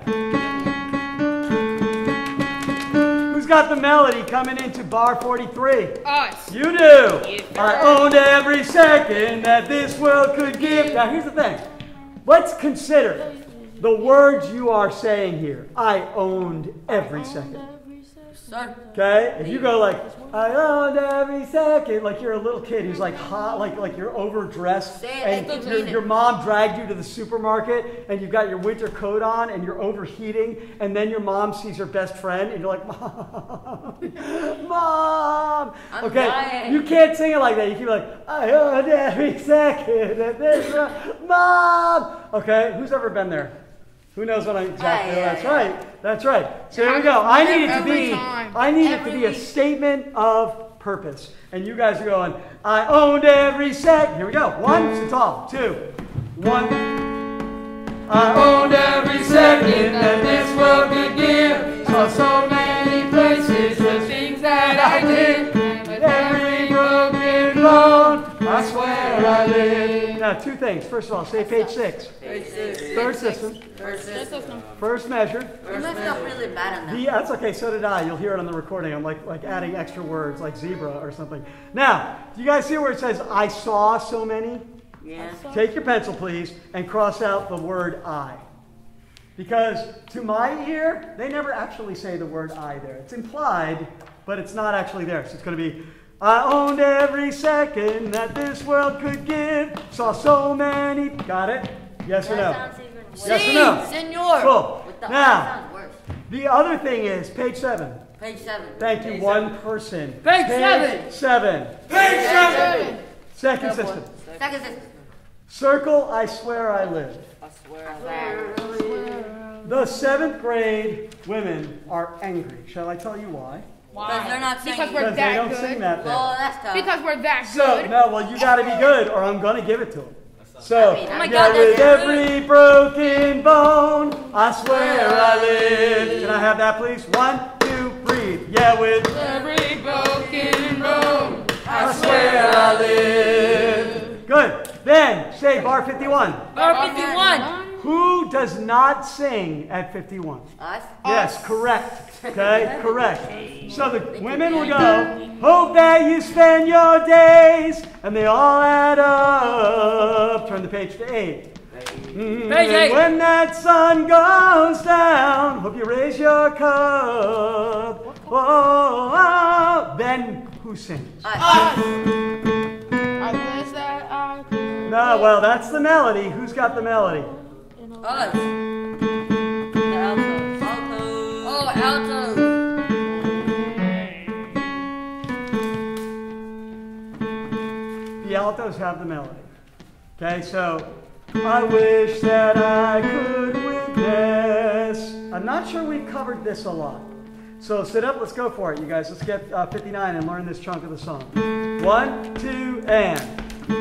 Who's got the melody coming into bar 43? Us. You do. Yes, sir. I owned every second that this world could give. Now, here's the thing. Let's consider the words you are saying here. I owned every second. Sir. Okay? If you go like, I owned every second, like you're a little kid who's like hot, like you're overdressed, Say it and like you mean your it. mom dragged you to the supermarket, and you've got your winter coat on, and you're overheating, and then your mom sees her best friend, and you're like, Mom, Mom. I'm Okay? dying. You can't sing it like that. You can be like, I owned every second of this, Mom. Okay? Who's ever been there? Who knows what I'm exactly? Yeah, That's yeah. right. That's right. So here we go. I need it to Every be. time. I need it to Every be a week. statement of purpose. And you guys are going. I owned every second. Here we go. One. Sit tall. Two. One. I owned every second that this world could give. Saw so many places, the things that I did. With every broken bone, I swear I lived. Now, two things. First of all, say page 6. Page 6. Third system. First system. First measure. You messed up really bad on that. Yeah, that's okay. So did I. You'll hear it on the recording. I'm like adding extra words, like zebra or something. Now, do you guys see where it says "I saw so many"? Yeah. Take your pencil, please, and cross out the word "I," because to my ear, they never actually say the word "I" there. It's implied, but it's not actually there. So it's going to be, "I owned every second that this world could give. Saw so many." Got it? Yes or no? That sounds even worse. Yes or no? Senor. Cool. With the Now- I sounds worse. The other thing is page 7. Page 7. Thank you, one person. Page 7. 7. Page 7. Second system. Second system. Circle, I swear I lived. I swear. The 7th grade women are angry. Shall I tell you why? Because they're not singing. Because we're Because they that don't good. sing that Well, there. that's tough. Because we're that So, good. no, well, you gotta be good or I'm gonna give it to them. So, I mean, oh my yeah, God, with that's every broken bone, I swear I lived. Can I have that, please? 1, 2, breathe. Yeah, with Every broken bone. I swear I lived. Good. Then, say bar 51. Bar 51. Who does not sing at 51? Us? Yes, correct. Okay, correct. So the women will go, hope that you spend your days, and they all add up. Turn the page to 8. Page 8. When that sun goes down, hope you raise your cup. Oh, then who sings? Us. I wish that I could. No, well, that's the melody. Who's got the melody? Us. The altos. Altos. Oh, altos. The altos have the melody. Okay, so I wish that I could witness. I'm not sure we've covered this a lot. So sit up, let's go for it, you guys. Let's get 59 and learn this chunk of the song. 1, 2, and.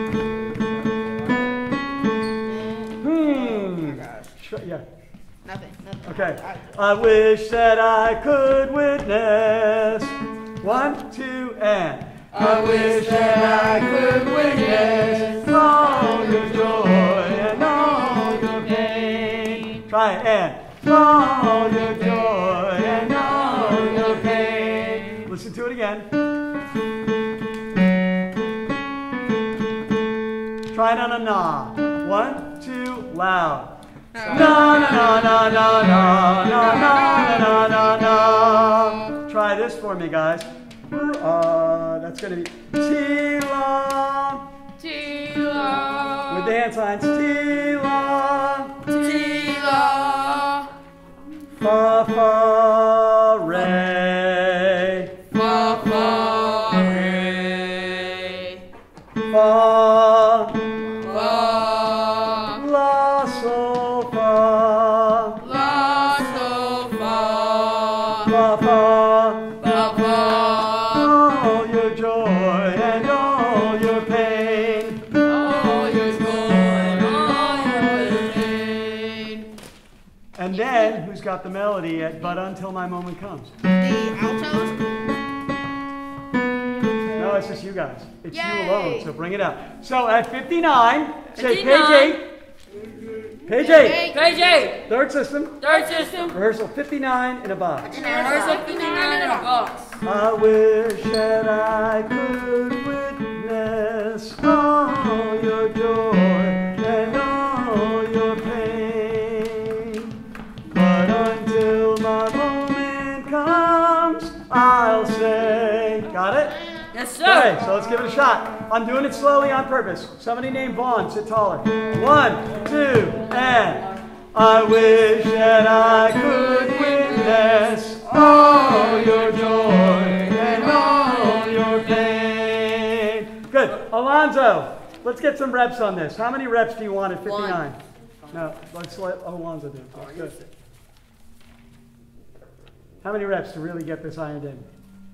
Yeah. Nothing. Okay. I wish that I could witness. 1, 2, and. I wish that I could witness all your joy and all your pain. Try it, and. All your joy and all your pain. Listen to it again. Try it on a na. 1, 2, loud. Na na na na na na na na na na. Try this for me, guys. That's gonna be T-long. Tila. With the hand signs. T-long. Tila. Fa fa re. Fa fa re. Fa Fa. la sol fa. La sol fa. Fa fa. Fa fa. All your joy and all your pain. All your joy and all your pain. then, who's got the melody at But Until My Moment Comes? The altos. No, it's just you guys. It's you Yay. alone, so bring it out. So at 59, say 59. page 8. Page 8. Page 8. Third system. Third system. Rehearsal 59 in a box. Rehearsal 59 in a box. I wish that I could witness all your joy and all your pain. But until my moment comes, I'll say. Got it? Yes, sir. Okay, so let's give it a shot. I'm doing it slowly on purpose. Somebody named Vaughn, sit taller. 1, 2, and I wish that I could witness all your joy and all your pain. Good. Alonzo, let's get some reps on this. How many reps do you want at 59? No, let's let Alonzo do it. Good. How many reps to really get this ironed in?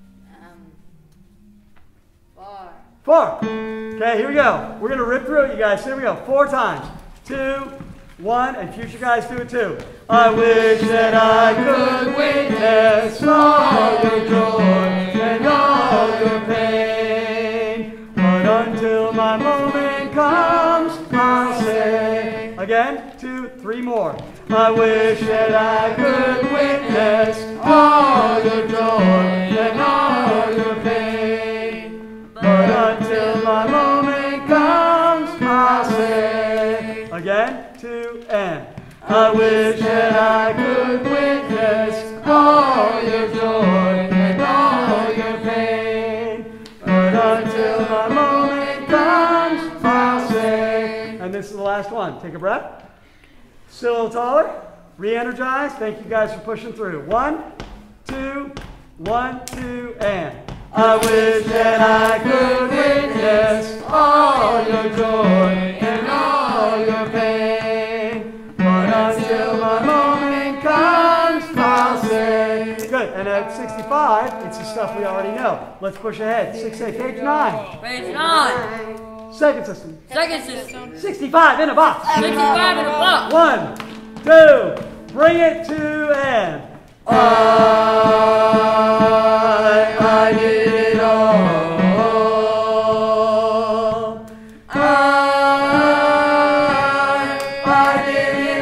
4. 4. Okay, here we go. We're going to rip through it, you guys. Here we go. 4 times. 2, 1, and future guys do it too. I wish that I could witness all your joy and all your pain. But until my moment comes, I'll say. Again, 2, 3 more. I wish that I could witness all your joy and all your pain. But until my moment comes, I'll say. Again, 2, and I wish that I could witness all your joy and all your pain. But until my moment comes, I'll say. And this is the last one. Take a breath. Sit a little taller. Re-energize. Thank you guys for pushing through. 1, 2, 1, 2, and. I wish that I could witness all your joy and all your pain. But until my moment comes, I'll say. Good. And at 65, it's the stuff we already know. Let's push ahead. 6A, page 9. Page 9. Second system. Second system. 65 in a box. 65 in a box. 1, 2, bring it to end. I did it all. I did it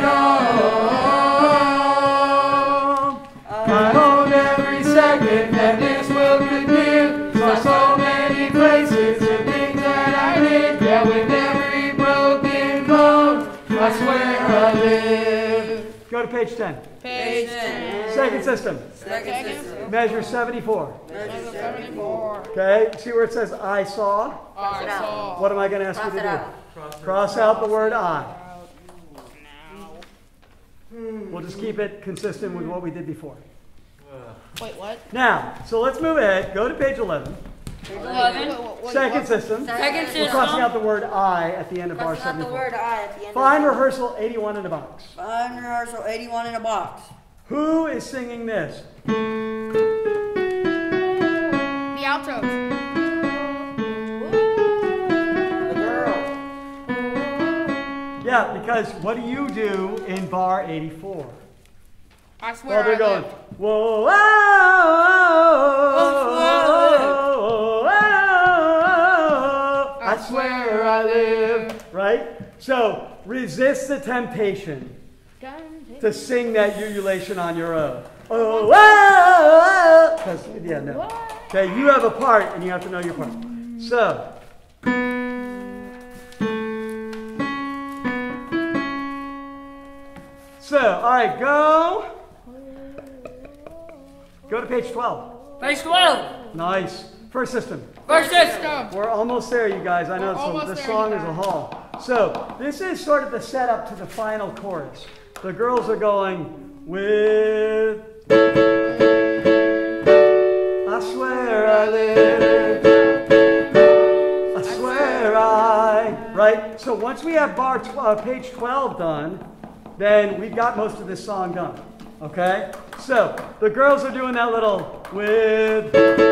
all. I owned every second that this world could give. Saw so many places and things that I did. Yeah, with every broken bone, I swear I live. Go to page 10. Page 10. Second system. Second system. Measure 74. Measure 74. Okay, see where it says I saw? I saw. What am I going to ask you to do? Cross out the word I. We'll just keep it consistent with what we did before. Wait, what? Now, so let's move ahead. Go to page 11. 11. Second system. Second We're crossing out system. the word I at the end of bar Crossing out the 74. word I at the end. Find rehearsal 81 in a box. Find rehearsal 81 in a box. Who is singing this? The altos. The girl. Yeah, because what do you do in bar 84? I swear Well, they're I going, lived. whoa, whoa, whoa, whoa, I swear I live, right? So resist the temptation to sing that ululation on your own. Oh, because, yeah, no. Okay, you have a part and you have to know your part. So, all right, go to page 12. Page 12. Nice. First system. First system. We're almost there, you guys. I know We're almost this there, song you is a guys. haul. So, this is sort of the setup to the final chorus. The girls are going with I swear I live. I swear I. Right? So, once we have page 12 done, then we've got most of this song done. Okay? So, the girls are doing that little with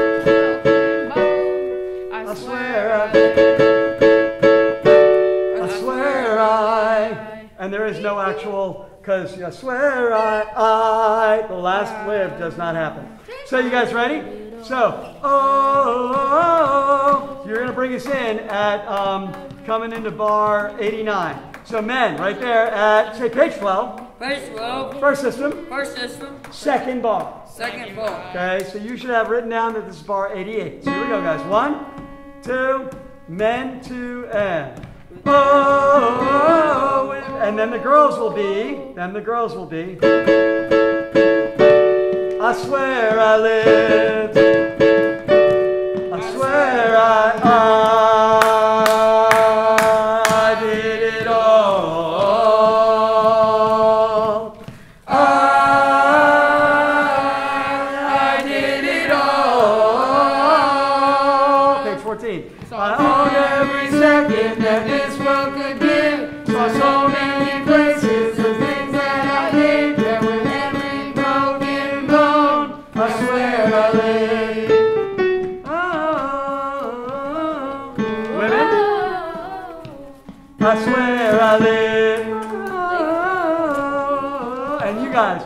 I swear I swear I, and there is no actual because I swear the last live does not happen. So you guys ready? So, oh, you're going to bring us in at coming into bar 89. So men, right there at, say, page 12. Page 12. First system. First system. Second bar. Second bar. Okay, so you should have written down that this is bar 88. So here we go, guys. 1, 2, men, 2, and. Oh, and then the girls will be, I swear I lived, I swear I did it all. I did it all. Page 14. I own every second that this world could give. Saw so many places, the things that I did. That with every broken bone, I swear I live. Oh, women, I swear I live. Oh, and you guys.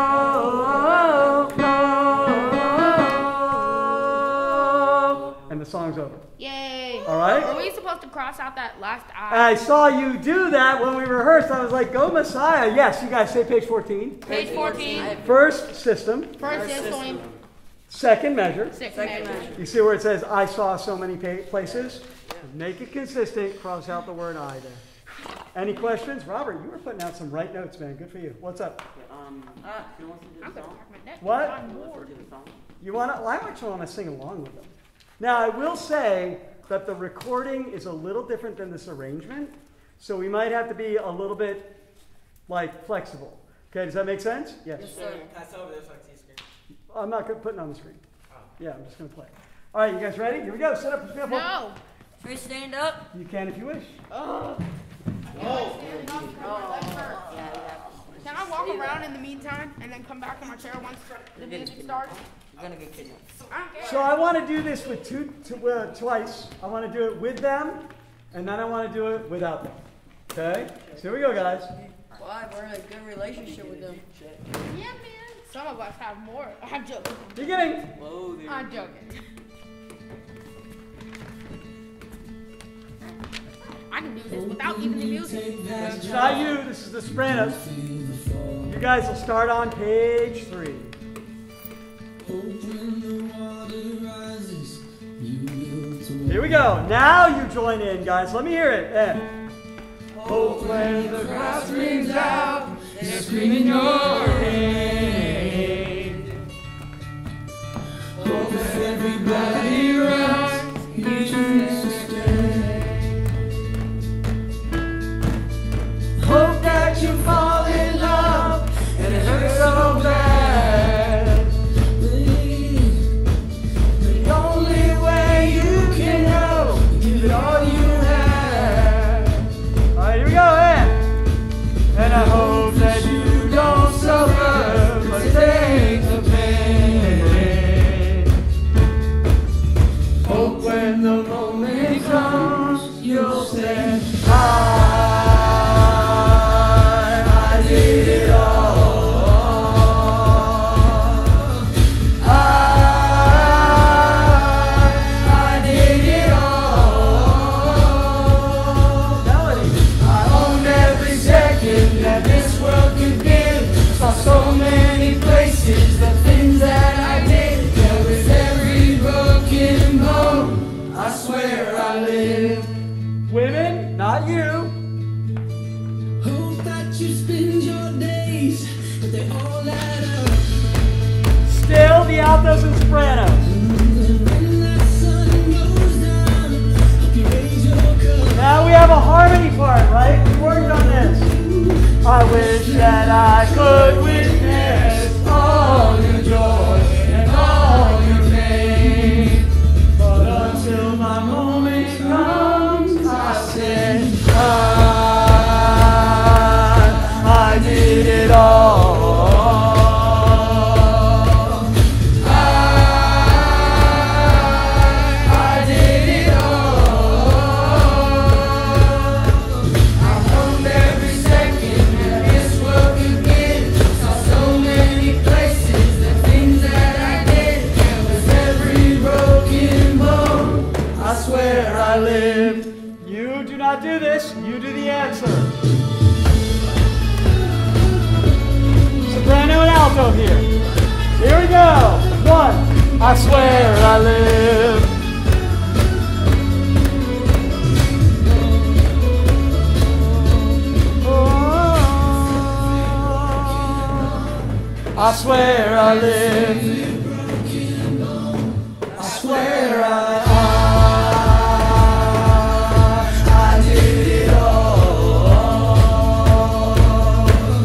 And the song's over. Yay. All right? Are we supposed to cross out that last I? I saw you do that when we rehearsed. I was like, go Messiah. Yes, you guys say page 14. Page 14. First system. First system. Second measure. Second measure. You see where it says, I saw so many places? Make it consistent. Cross out the word I there. Any questions? Robert, you were putting out some right notes, man. Good for you. What's up? I'm gonna talk my neck. What? I'm bored. You want to? Well, I actually want to sing along with them. Now, I will say that the recording is a little different than this arrangement, so we might have to be a little bit, like, flexible. Okay, does that make sense? Yes. Yes, sir. Pass over this like screen. I'm not going to put it on the screen. Yeah, I'm just going to play. All right, you guys ready? Here we go. Set up. No. Should we stand up? You can if you wish. Can I walk around in the meantime and then come back to my chair once the music starts? You're gonna get kidnapped. I don't care. So I want to do this with twice. I want to do it with them, and then I want to do it without them. Okay? So here we go, guys. Why? We're in a good relationship with them. Yeah, man. Some of us have more. I'm joking. Beginning. Whoa, dude. I'm joking. I can do this without even the music. This is not you. This is the Sopranos. You guys will start on page 3. Here we go. Now you join in, guys. Let me hear it. And hope when the crowd screams out, they're screaming your name. Hope that everybody runs, you choose to stay. Hope that you fall in love, and it hurts so bad. The only way you can know, give it all you have. All right, here we go, and I hope that you don't suffer, but take the pain. Hope when the moment comes, you'll say, I did it all. I did it all. Melody. I owned every second that this world could give. Saw so many places, the things that I did. There was every broken bone. I swear I live. Women, not you. Hope that you spend your days, but they all add up. Still the altos and sopranos. And when that sun goes down, hope you raise your cup. Now we have a harmony part, right? We worked on this. I wish that I could witness all your joy and all your pain. But until my moment comes, I said, I did it all. I do this, you do the answer. Soprano and alto here. Here we go. 1. I swear I live. Oh, I swear I live. I swear I did it all.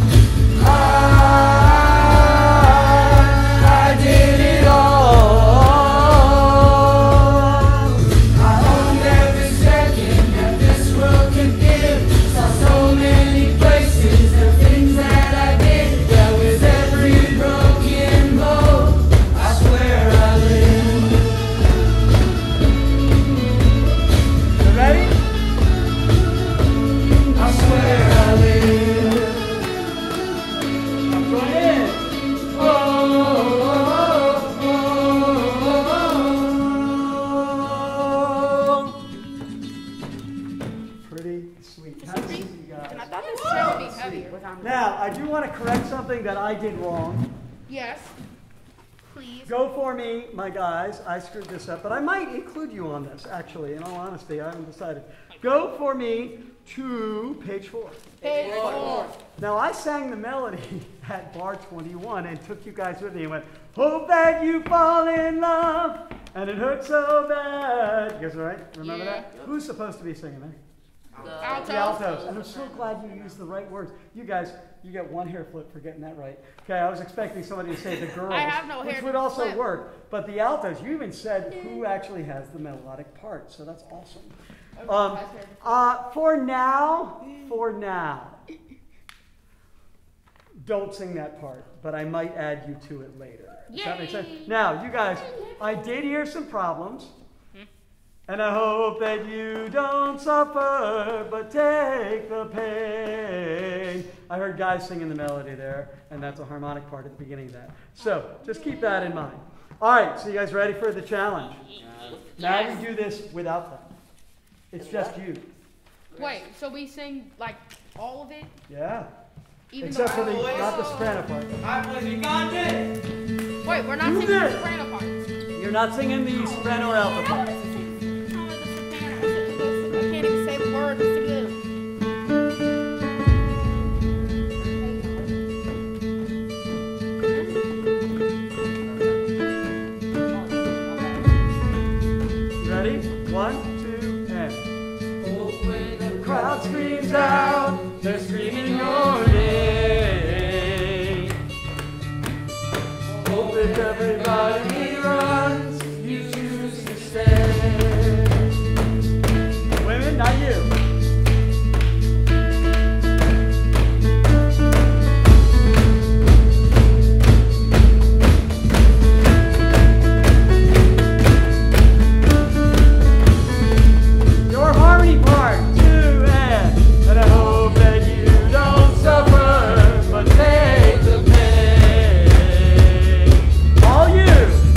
I did it all. I owned every second that this world could give. Saw so many places and things that I did. That with every broken bowl, I swear I live. You ready? I swear I live. I'm going in. Oh, pretty sweet. How do you guys? And I thought this should be heavier. Now, I do want to correct something that I did wrong. Yes. Please. Go for me, my guys. I screwed this up, but I might include you on this, actually. In all honesty, I haven't decided. Go for me to page 4. Page 4. Now, I sang the melody at bar 21 and took you guys with me and went, hope that you fall in love, and it hurts so bad. You guys all right? Remember that? Who's supposed to be singing that? Alto. The altos. And I'm so glad you used the right words. You guys, you get one hair flip for getting that right. Okay, I was expecting somebody to say the girls, I have no which hair would also flip. work. But the altos, you even said who actually has the melodic part, so that's awesome. For now, don't sing that part, but I might add you to it later. Does that make sense? Yay. Now, you guys, I did hear some problems. And I hope that you don't suffer, but take the pain. I heard guys singing the melody there, and that's a harmonic part at the beginning of that. So just keep that in mind. All right, so you guys ready for the challenge? Now you do this without them. It's just you. Wait, so we sing like all of it? Yeah. Even Except for the not the soprano part. Wait, we're not You singing did. the soprano part. You're not singing the soprano or alto part. I can't even say the word. It's too good. You ready? 1, 2, and. When the crowd screams out, they're screaming your name. Hope if everybody runs, you choose to stay. Women, not you. Your harmony part, 2 and I hope that you don't suffer, but take the pain. All you.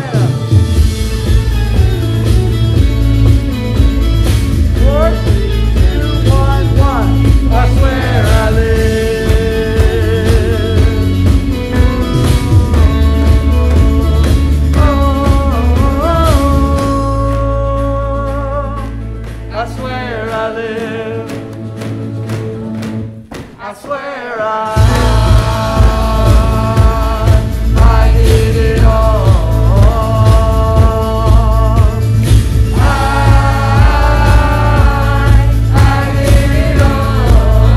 Four, two, one, one. I swear I live. I swear I live. I swear I did it all. I did it all.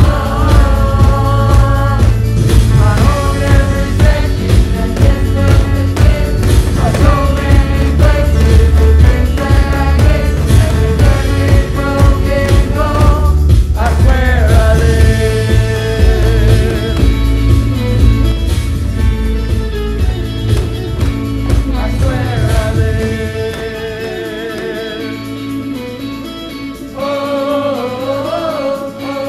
I own every second and just look at this. I so many places, the things that I did, every broken home. I swear I live. I swear I live. Oh, oh,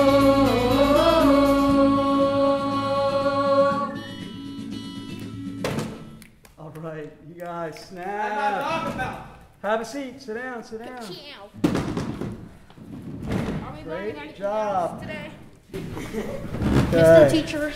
oh. All right, you guys, snap. Have a seat. Sit down. Sit down. Are we Great learning anything job. else today? Okay. Mr. Teacher.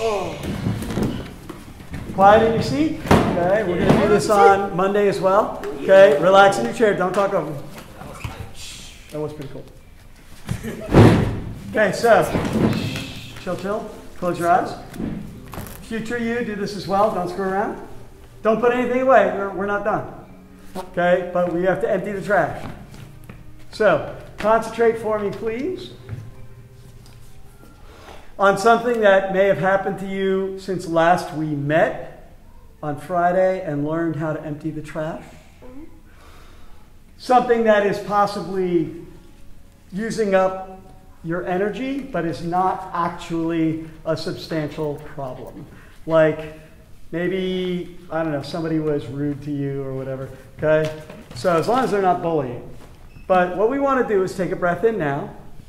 Quiet in your seat. Okay, we're going to do this on Monday as well. Okay, relax in your chair. Don't talk over me. That was pretty cool. Okay, so chill. Close your eyes. Future you, do this as well. Don't screw around. Don't put anything away. We're not done. Okay, but we have to empty the trash. So concentrate for me, please, on something that may have happened to you since last we met on Friday and learned how to empty the trash. Something that is possibly using up your energy, but is not actually a substantial problem. Like maybe, I don't know, somebody was rude to you or whatever, okay? So as long as they're not bullying. But what we want to do is take a breath in now.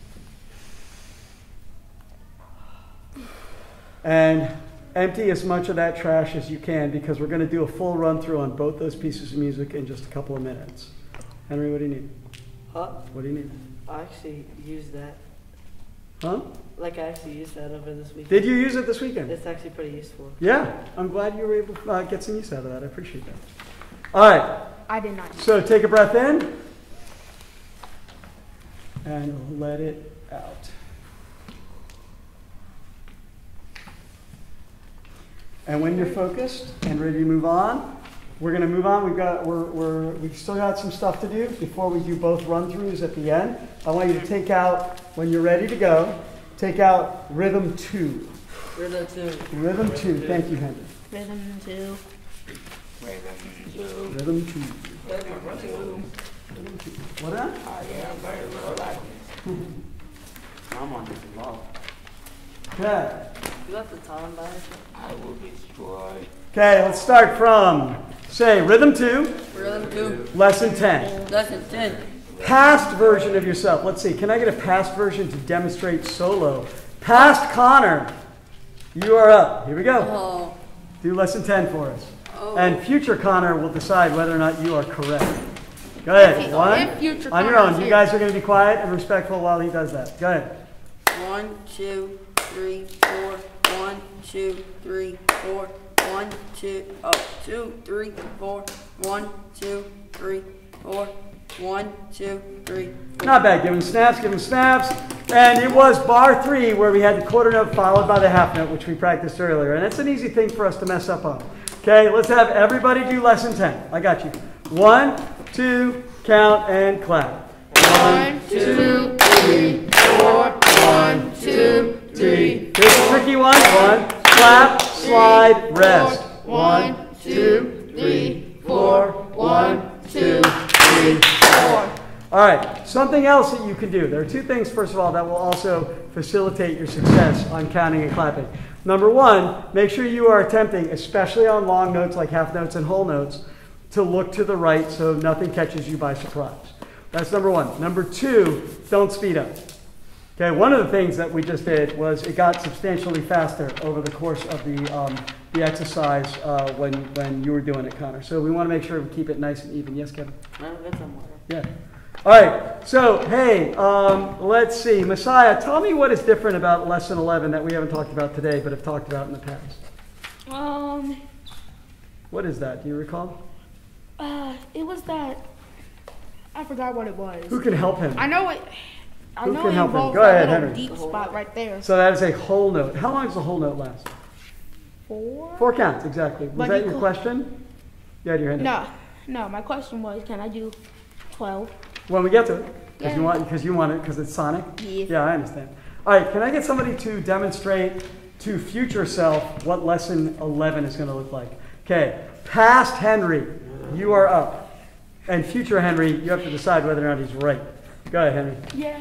And empty as much of that trash as you can, because we're going to do a full run through on both those pieces of music in just a couple of minutes. Henry, what do you need? Huh? What do you need? I actually used that. Huh? Like, I actually used that over this weekend. Did you use it this weekend? It's actually pretty useful. Yeah, I'm glad you were able to get some use out of that. I appreciate that. All right, I did not. so take a breath in and let it out. And when you're focused and ready to move on, we're going to move on. We've still got some stuff to do before we do both run-throughs at the end. I want you to take out, when you're ready to go, take out rhythm 2. Rhythm 2. Rhythm 2. Thank you, Henry. Rhythm 2. Rhythm 2. What up? I'm on this love. Okay. You got the time by it? I will destroy. Okay, let's start from, say, rhythm 2, Rhythm 2. lesson 10. Lesson 10. Past version of yourself. Let's see, can I get a past version to demonstrate solo? Past Connor, you are up. Here we go. Oh. Do lesson 10 for us. Oh. And future Connor will decide whether or not you are correct. Go ahead. If One, future on your Connor's own. You here. guys are going to be quiet and respectful while he does that. Go ahead. 1, 2, 3, 4. 1, 2, 3, 4. 1, 2, 2, 3, 4. 1, 2, 3, 4. 1, 2, 3. 4. Not bad. Give him snaps, give him snaps. And it was bar 3 where we had the quarter note followed by the half note, which we practiced earlier. And it's an easy thing for us to mess up on. Okay, let's have everybody do lesson 10. I got you. 1, 2, count and clap. 1, 2, 3, 4. 1, 2, 3. Here's a tricky one. 1, clap, slide, rest. 1, 2, 3, 4. 1, 2, 3, 4. All right, something else that you can do. There are two things, first of all, that will also facilitate your success on counting and clapping. Number one, make sure you are attempting, especially on long notes like half notes and whole notes, to look to the right so nothing catches you by surprise. That's number one. Number two, don't speed up. Okay, one of the things that we just did was it got substantially faster over the course of the exercise when you were doing it, Connor. So we want to make sure we keep it nice and even. Yes, Kevin? No, that's some water. Yeah. All right, so hey, let's see. Messiah, tell me what is different about Lesson 11 that we haven't talked about today but have talked about in the past. What is that? Do you recall? It was that, I forgot what it was. Who can help him? I know it. I Who know can it help him? involves Go that ahead, little Henry. deep spot right there. So that is a whole note. How long does the whole note last? 4? 4 counts, exactly. Was But that you your could- question? You had your hand up. No. My question was, can I do 12? When we get to it, because Yeah. you want it, because it's Sonic. Yeah. Yeah, I understand. All right, can I get somebody to demonstrate to future self what Lesson 11 is going to look like? Okay, past Henry, you are up. And future Henry, you have to decide whether or not he's right. Go ahead, Henry. Yeah.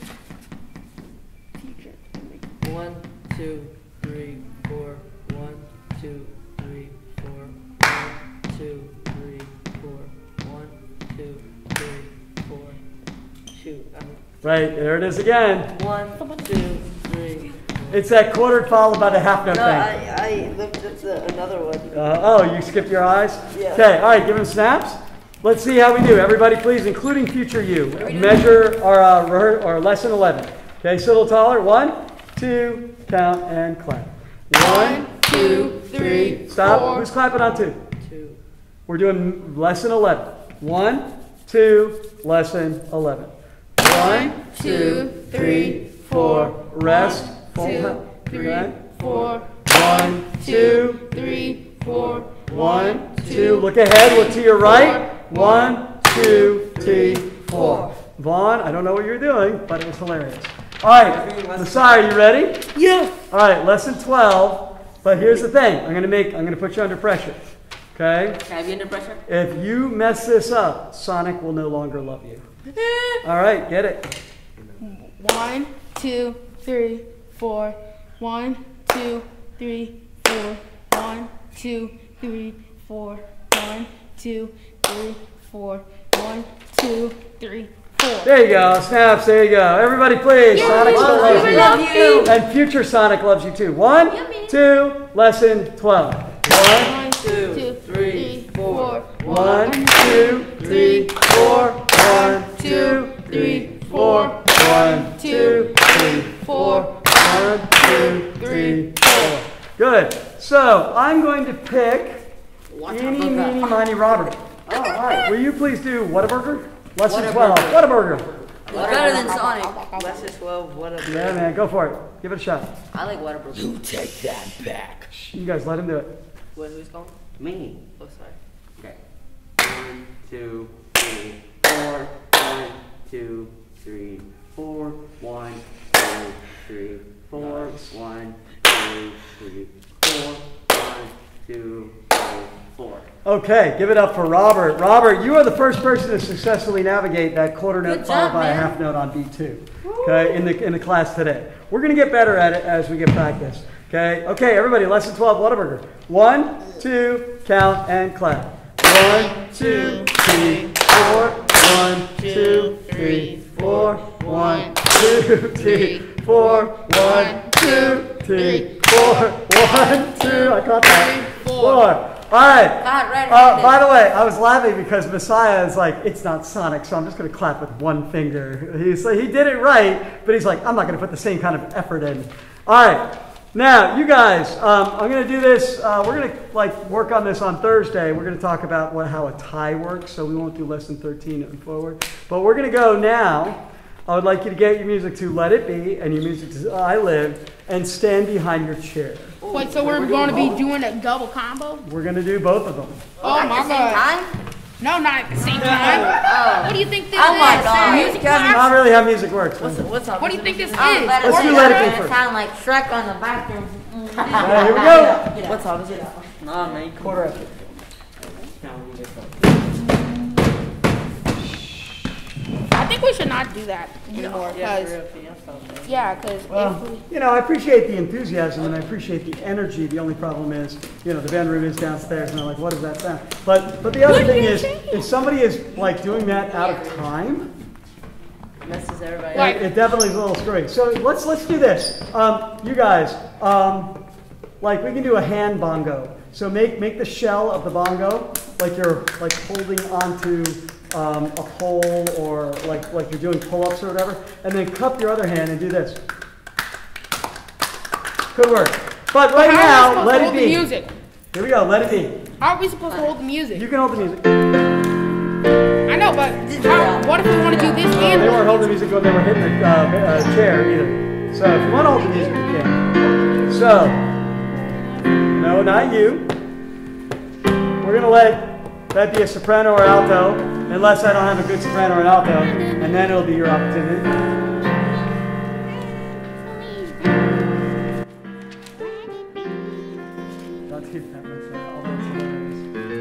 Future. 1, 2, 3, 4. 1, 2, 3, 4. 1, 2, 3, 4. 1, 2, 3, 4. Shoot. Right, there it is again. 1, 2, 3. It's that quarter followed by the half note No, thing. I looked at another one. Oh, you skipped your eyes? Yeah. Okay, all right, give him snaps. Let's see how we do. Everybody, please, including future you, measure our Lesson 11. Okay, sit a little taller. 1, 2, count, and clap. 1, 2, 3, stop. 4. Who's clapping on 2? 2. We're doing Lesson 11. 1, 2, Lesson 11. 1, 2, 3, 4, rest. 2, 3, 4. 1, 2, 3, 4. 1, 2. Look ahead. Look to your right. 1, 2, 3, 4. Vaughn, I don't know what you're doing, but it was hilarious. All right, Messiah, you ready? Yeah. All right, Lesson 12. But here's the thing. I'm gonna put you under pressure. Okay? Can I be under pressure? If you mess this up, Sonic will no longer love you. All right, get it. 1, 2, 3, 4. 1, 2, 3, 4. 1, 2, 3, 4. 1, 2, 3, 4. 1, 2, 3, 4. There you go. Snaps, there you go. Everybody please. Sonic still loves we you. love you. And future Sonic loves you too. 1, 2, Lesson 12. 1, 2, 3, 4. 1, 2, 3, 4. 1, 2, 3, 4. 1, 2, 3, 4. 1, 2, 3, 4. Good. So I'm going to pick Eeny, Meeny, Miny, Robert. All right. Will you please do Whataburger? Lesson 12. Whataburger. It's better than Sonic. Lesson 12. What a Yeah, man. Go for it. Give it a shot. I like Whataburger. You take that back. You guys let him do it. Who's going? Me. Oh, sorry. Okay. 1, 2, 3, 4. 1, 2, 3, 4. 1, 2, 3, 4. 1, 2, 3, 4. 1, 2, 3, 4. Okay, give it up for Robert. Robert, you are the first person to successfully navigate that quarter note Good followed job, by a man. half note on B2. Okay, in the class today. We're going to get better at it as we get practice. Okay, everybody, Lesson 12, Whataburger. 1, 2, count and clap. 1, 2, 3, 4. 1, 2, 3, 4. 1, 2, 3, 4. 1, 2, 3, 4. 1, 2. I caught that. 4. All right. God, red-handed. By the way, I was laughing because Messiah is like, it's not Sonic, so I'm just going to clap with one finger. He did it right, but he's like, I'm not going to put the same kind of effort in. All right. Now, you guys, I'm going to do this. We're going to work on this on Thursday. We're going to talk about how a tie works, so we won't do Lesson 13 and forward. But we're going to go now. I would like you to get your music to Let It Be and your music to I Live and stand behind your chair. Wait, so we're going to be doing a double combo? We're going to do both of them. Oh At my the same god. time? No, not at the same time. What do you think this Oh my is? God. Music Not box? really how music works. What's up? What do you think this is? Let's do Let It Be first. Sound like Shrek on the bathroom. Here we go. What's up? Is it? Nah, man. Quarter after. I think we should not do that anymore. Yeah, Cause, for real, fiesta, man. yeah, because Well, I appreciate the enthusiasm and I appreciate the energy. The only problem is, the band room is downstairs and I'm like, what does that sound? But the other thing is, if somebody is like doing that out of time, Messes everybody Like- up. It definitely is a little screwy. So let's do this. You guys, like we can do a hand bongo. So make the shell of the bongo like you're like holding onto a pole or like you're doing pull-ups or whatever, and then cup your other hand and do this. Could work. But right How now, are we supposed let to it hold be. the music? Here we go. Let it be. How are we supposed to hold the music? You can hold the music. I know, but what if we want to do this and They weren't holding the music when they were hitting the chair either. So if you want to hold the music, you can. So, no, not you. We're going to let that be a soprano or alto, unless I don't have a good soprano or an alto, and then it'll be your opportunity. Don't do that much, although it's hilarious.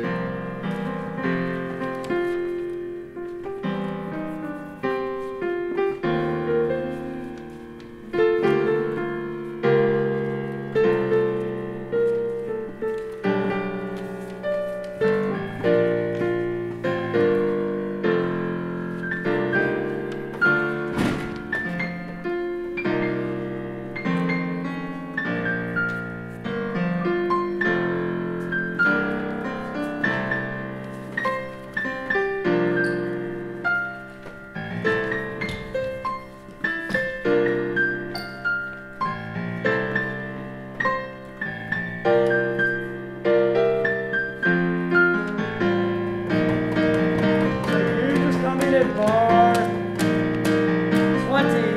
So you just come in at bar 20.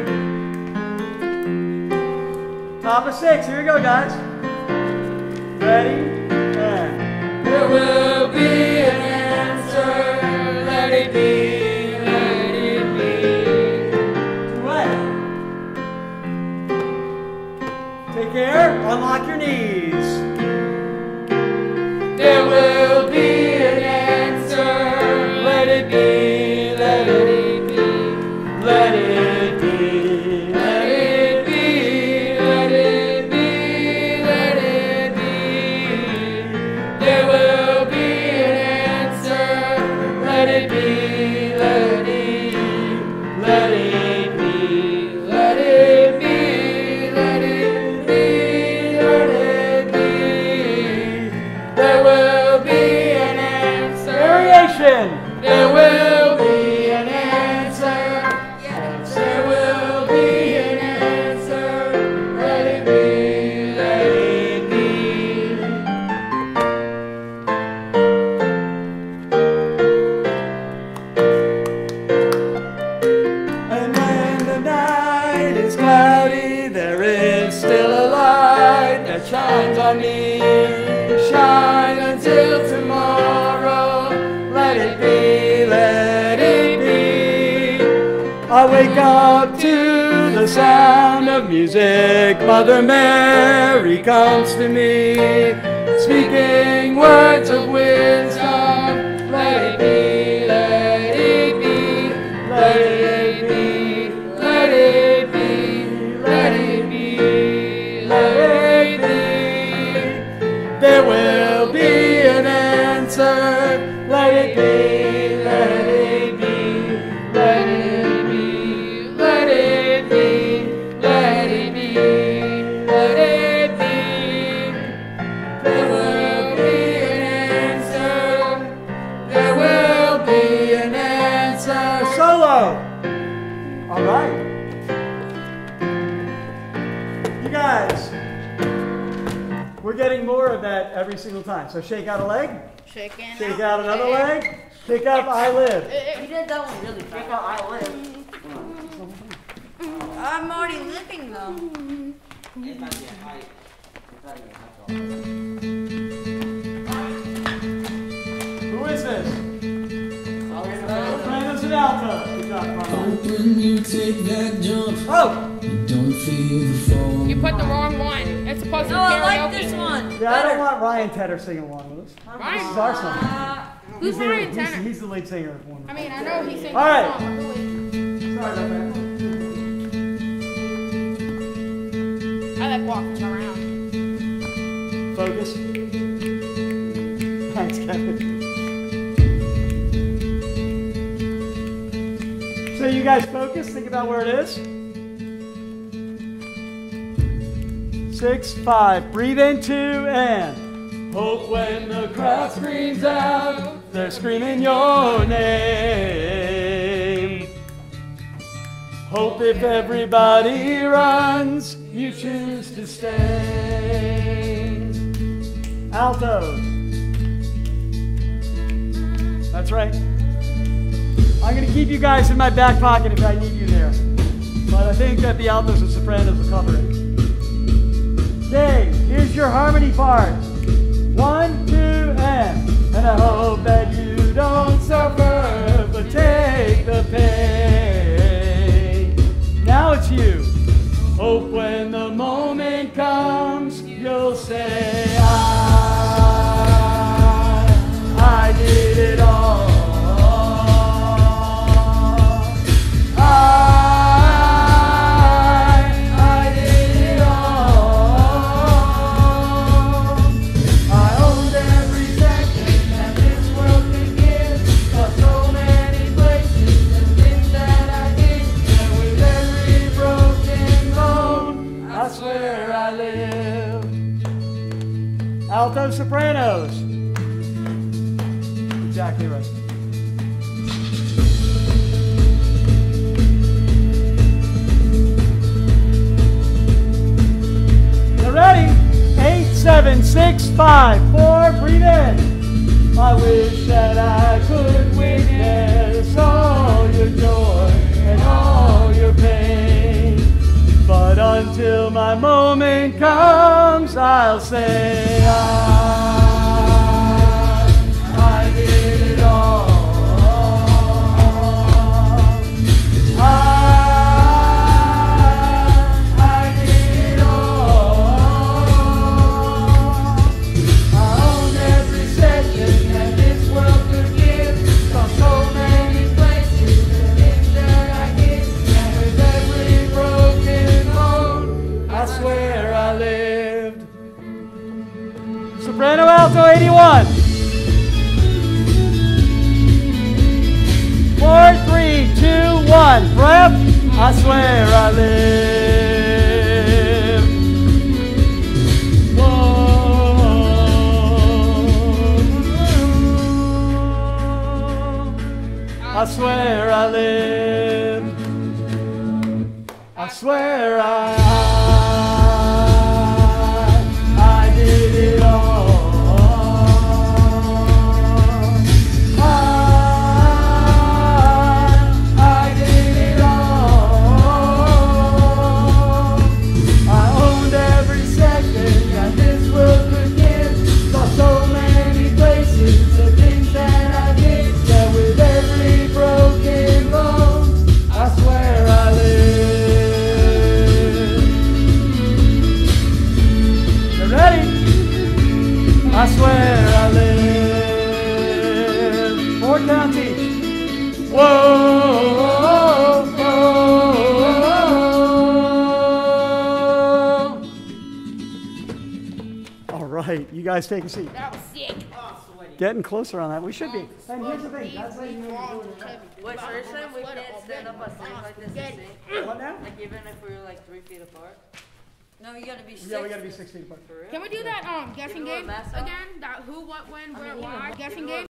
Top of 6. Here we go, guys. Ready? And there will be an answer. Let it be, let it be. away. Take care. Unlock your knees. There will be an answer. Let it be, let it be, let it be, let it be, let it be, let it be. There will be an answer. Let it be, let it, let it be, let it be, let it be, let it be. There will be an answer. Variation. There will be an answer. There will be an answer. Let it be, let it be. And when the night is cloudy, there is still a light that shines on me. Shine until tomorrow. Let it be, let it be. I wake up to the sound of music. Mother Mary comes to me, Speaking words of wisdom. Let it be, let it be, let it be, let it be, let it be, let it be. There will be an answer. Let it be, let it be, let it be, let it be, let it be, let it be. There will be an answer. There will be an answer. solo. All right. You guys, we're getting more of that every single time. So shake out a leg, Shaking shake out another leg, shake up I live. You did that one really fast. I live. I'm already living though. Who is this? Sopranos and alto. Good job, Carmine. When you take that jump, Oh, you don't feel the fall. You put the wrong one. It's supposed to No, be I like karaoke. this one. yeah, I don't want Ryan Tedder singing along with us. Ryan? This is our song. Who's He's the- Ryan he's- Tedder? He's the lead singer of one. I mean, I know he sings All right. the song, but who is? Sorry about that. I like walking around. Focus. Thanks, Kevin. So so you guys focus. Think about where it is. 6, 5. Breathe in 2 and hope when the crowd screams out, they're screaming your name. Hope if everybody runs, you choose to stay. Altos. That's right. I'm going to keep you guys in my back pocket if I need you there. But I think that the altos and sopranos will cover it. Okay, here's your harmony part. 1, 2, and I hope that you don't suffer, but take the pain. Now it's you. Hope when the moment comes, you'll say, I did it all. I did it all. I owned every second that this world could give. Got so many places and things that I did. And with every broken bone, I swear I lived. Alto sopranos. Exactly right. You ready? 8, 7, 6, 5, 4. Breathe in. I wish that I could witness all your joy and all your pain. But until my moment comes, I'll say I did it all. I did it all. I owned every second that this world could give. From so many places and things that I did. And with every broken bone, I swear I lived. Soprano alto 81. 4, 3, 2, 1. Breath. I swear I live. Whoa. I swear I live. I swear I did it all. I did it all. I owned every second that this world could give. Saw so many places, the things that I did. Yeah, with every broken bone, I swear I live. You ready? I swear I live. 4 counts each. Whoa. All right, you guys take a seat. That was sick. Getting closer on that. We should be. And here's the thing. That's how you know you're doing it. Wait, so you're saying we can't stand up a stage like this and sing? What now? Like even if we were like 3 feet apart? No, you gotta be 6. Yeah, we gotta be 6 feet apart. For real? Can we do that guessing Even with game masks on? again? That who, what, when, where, why? Guessing game.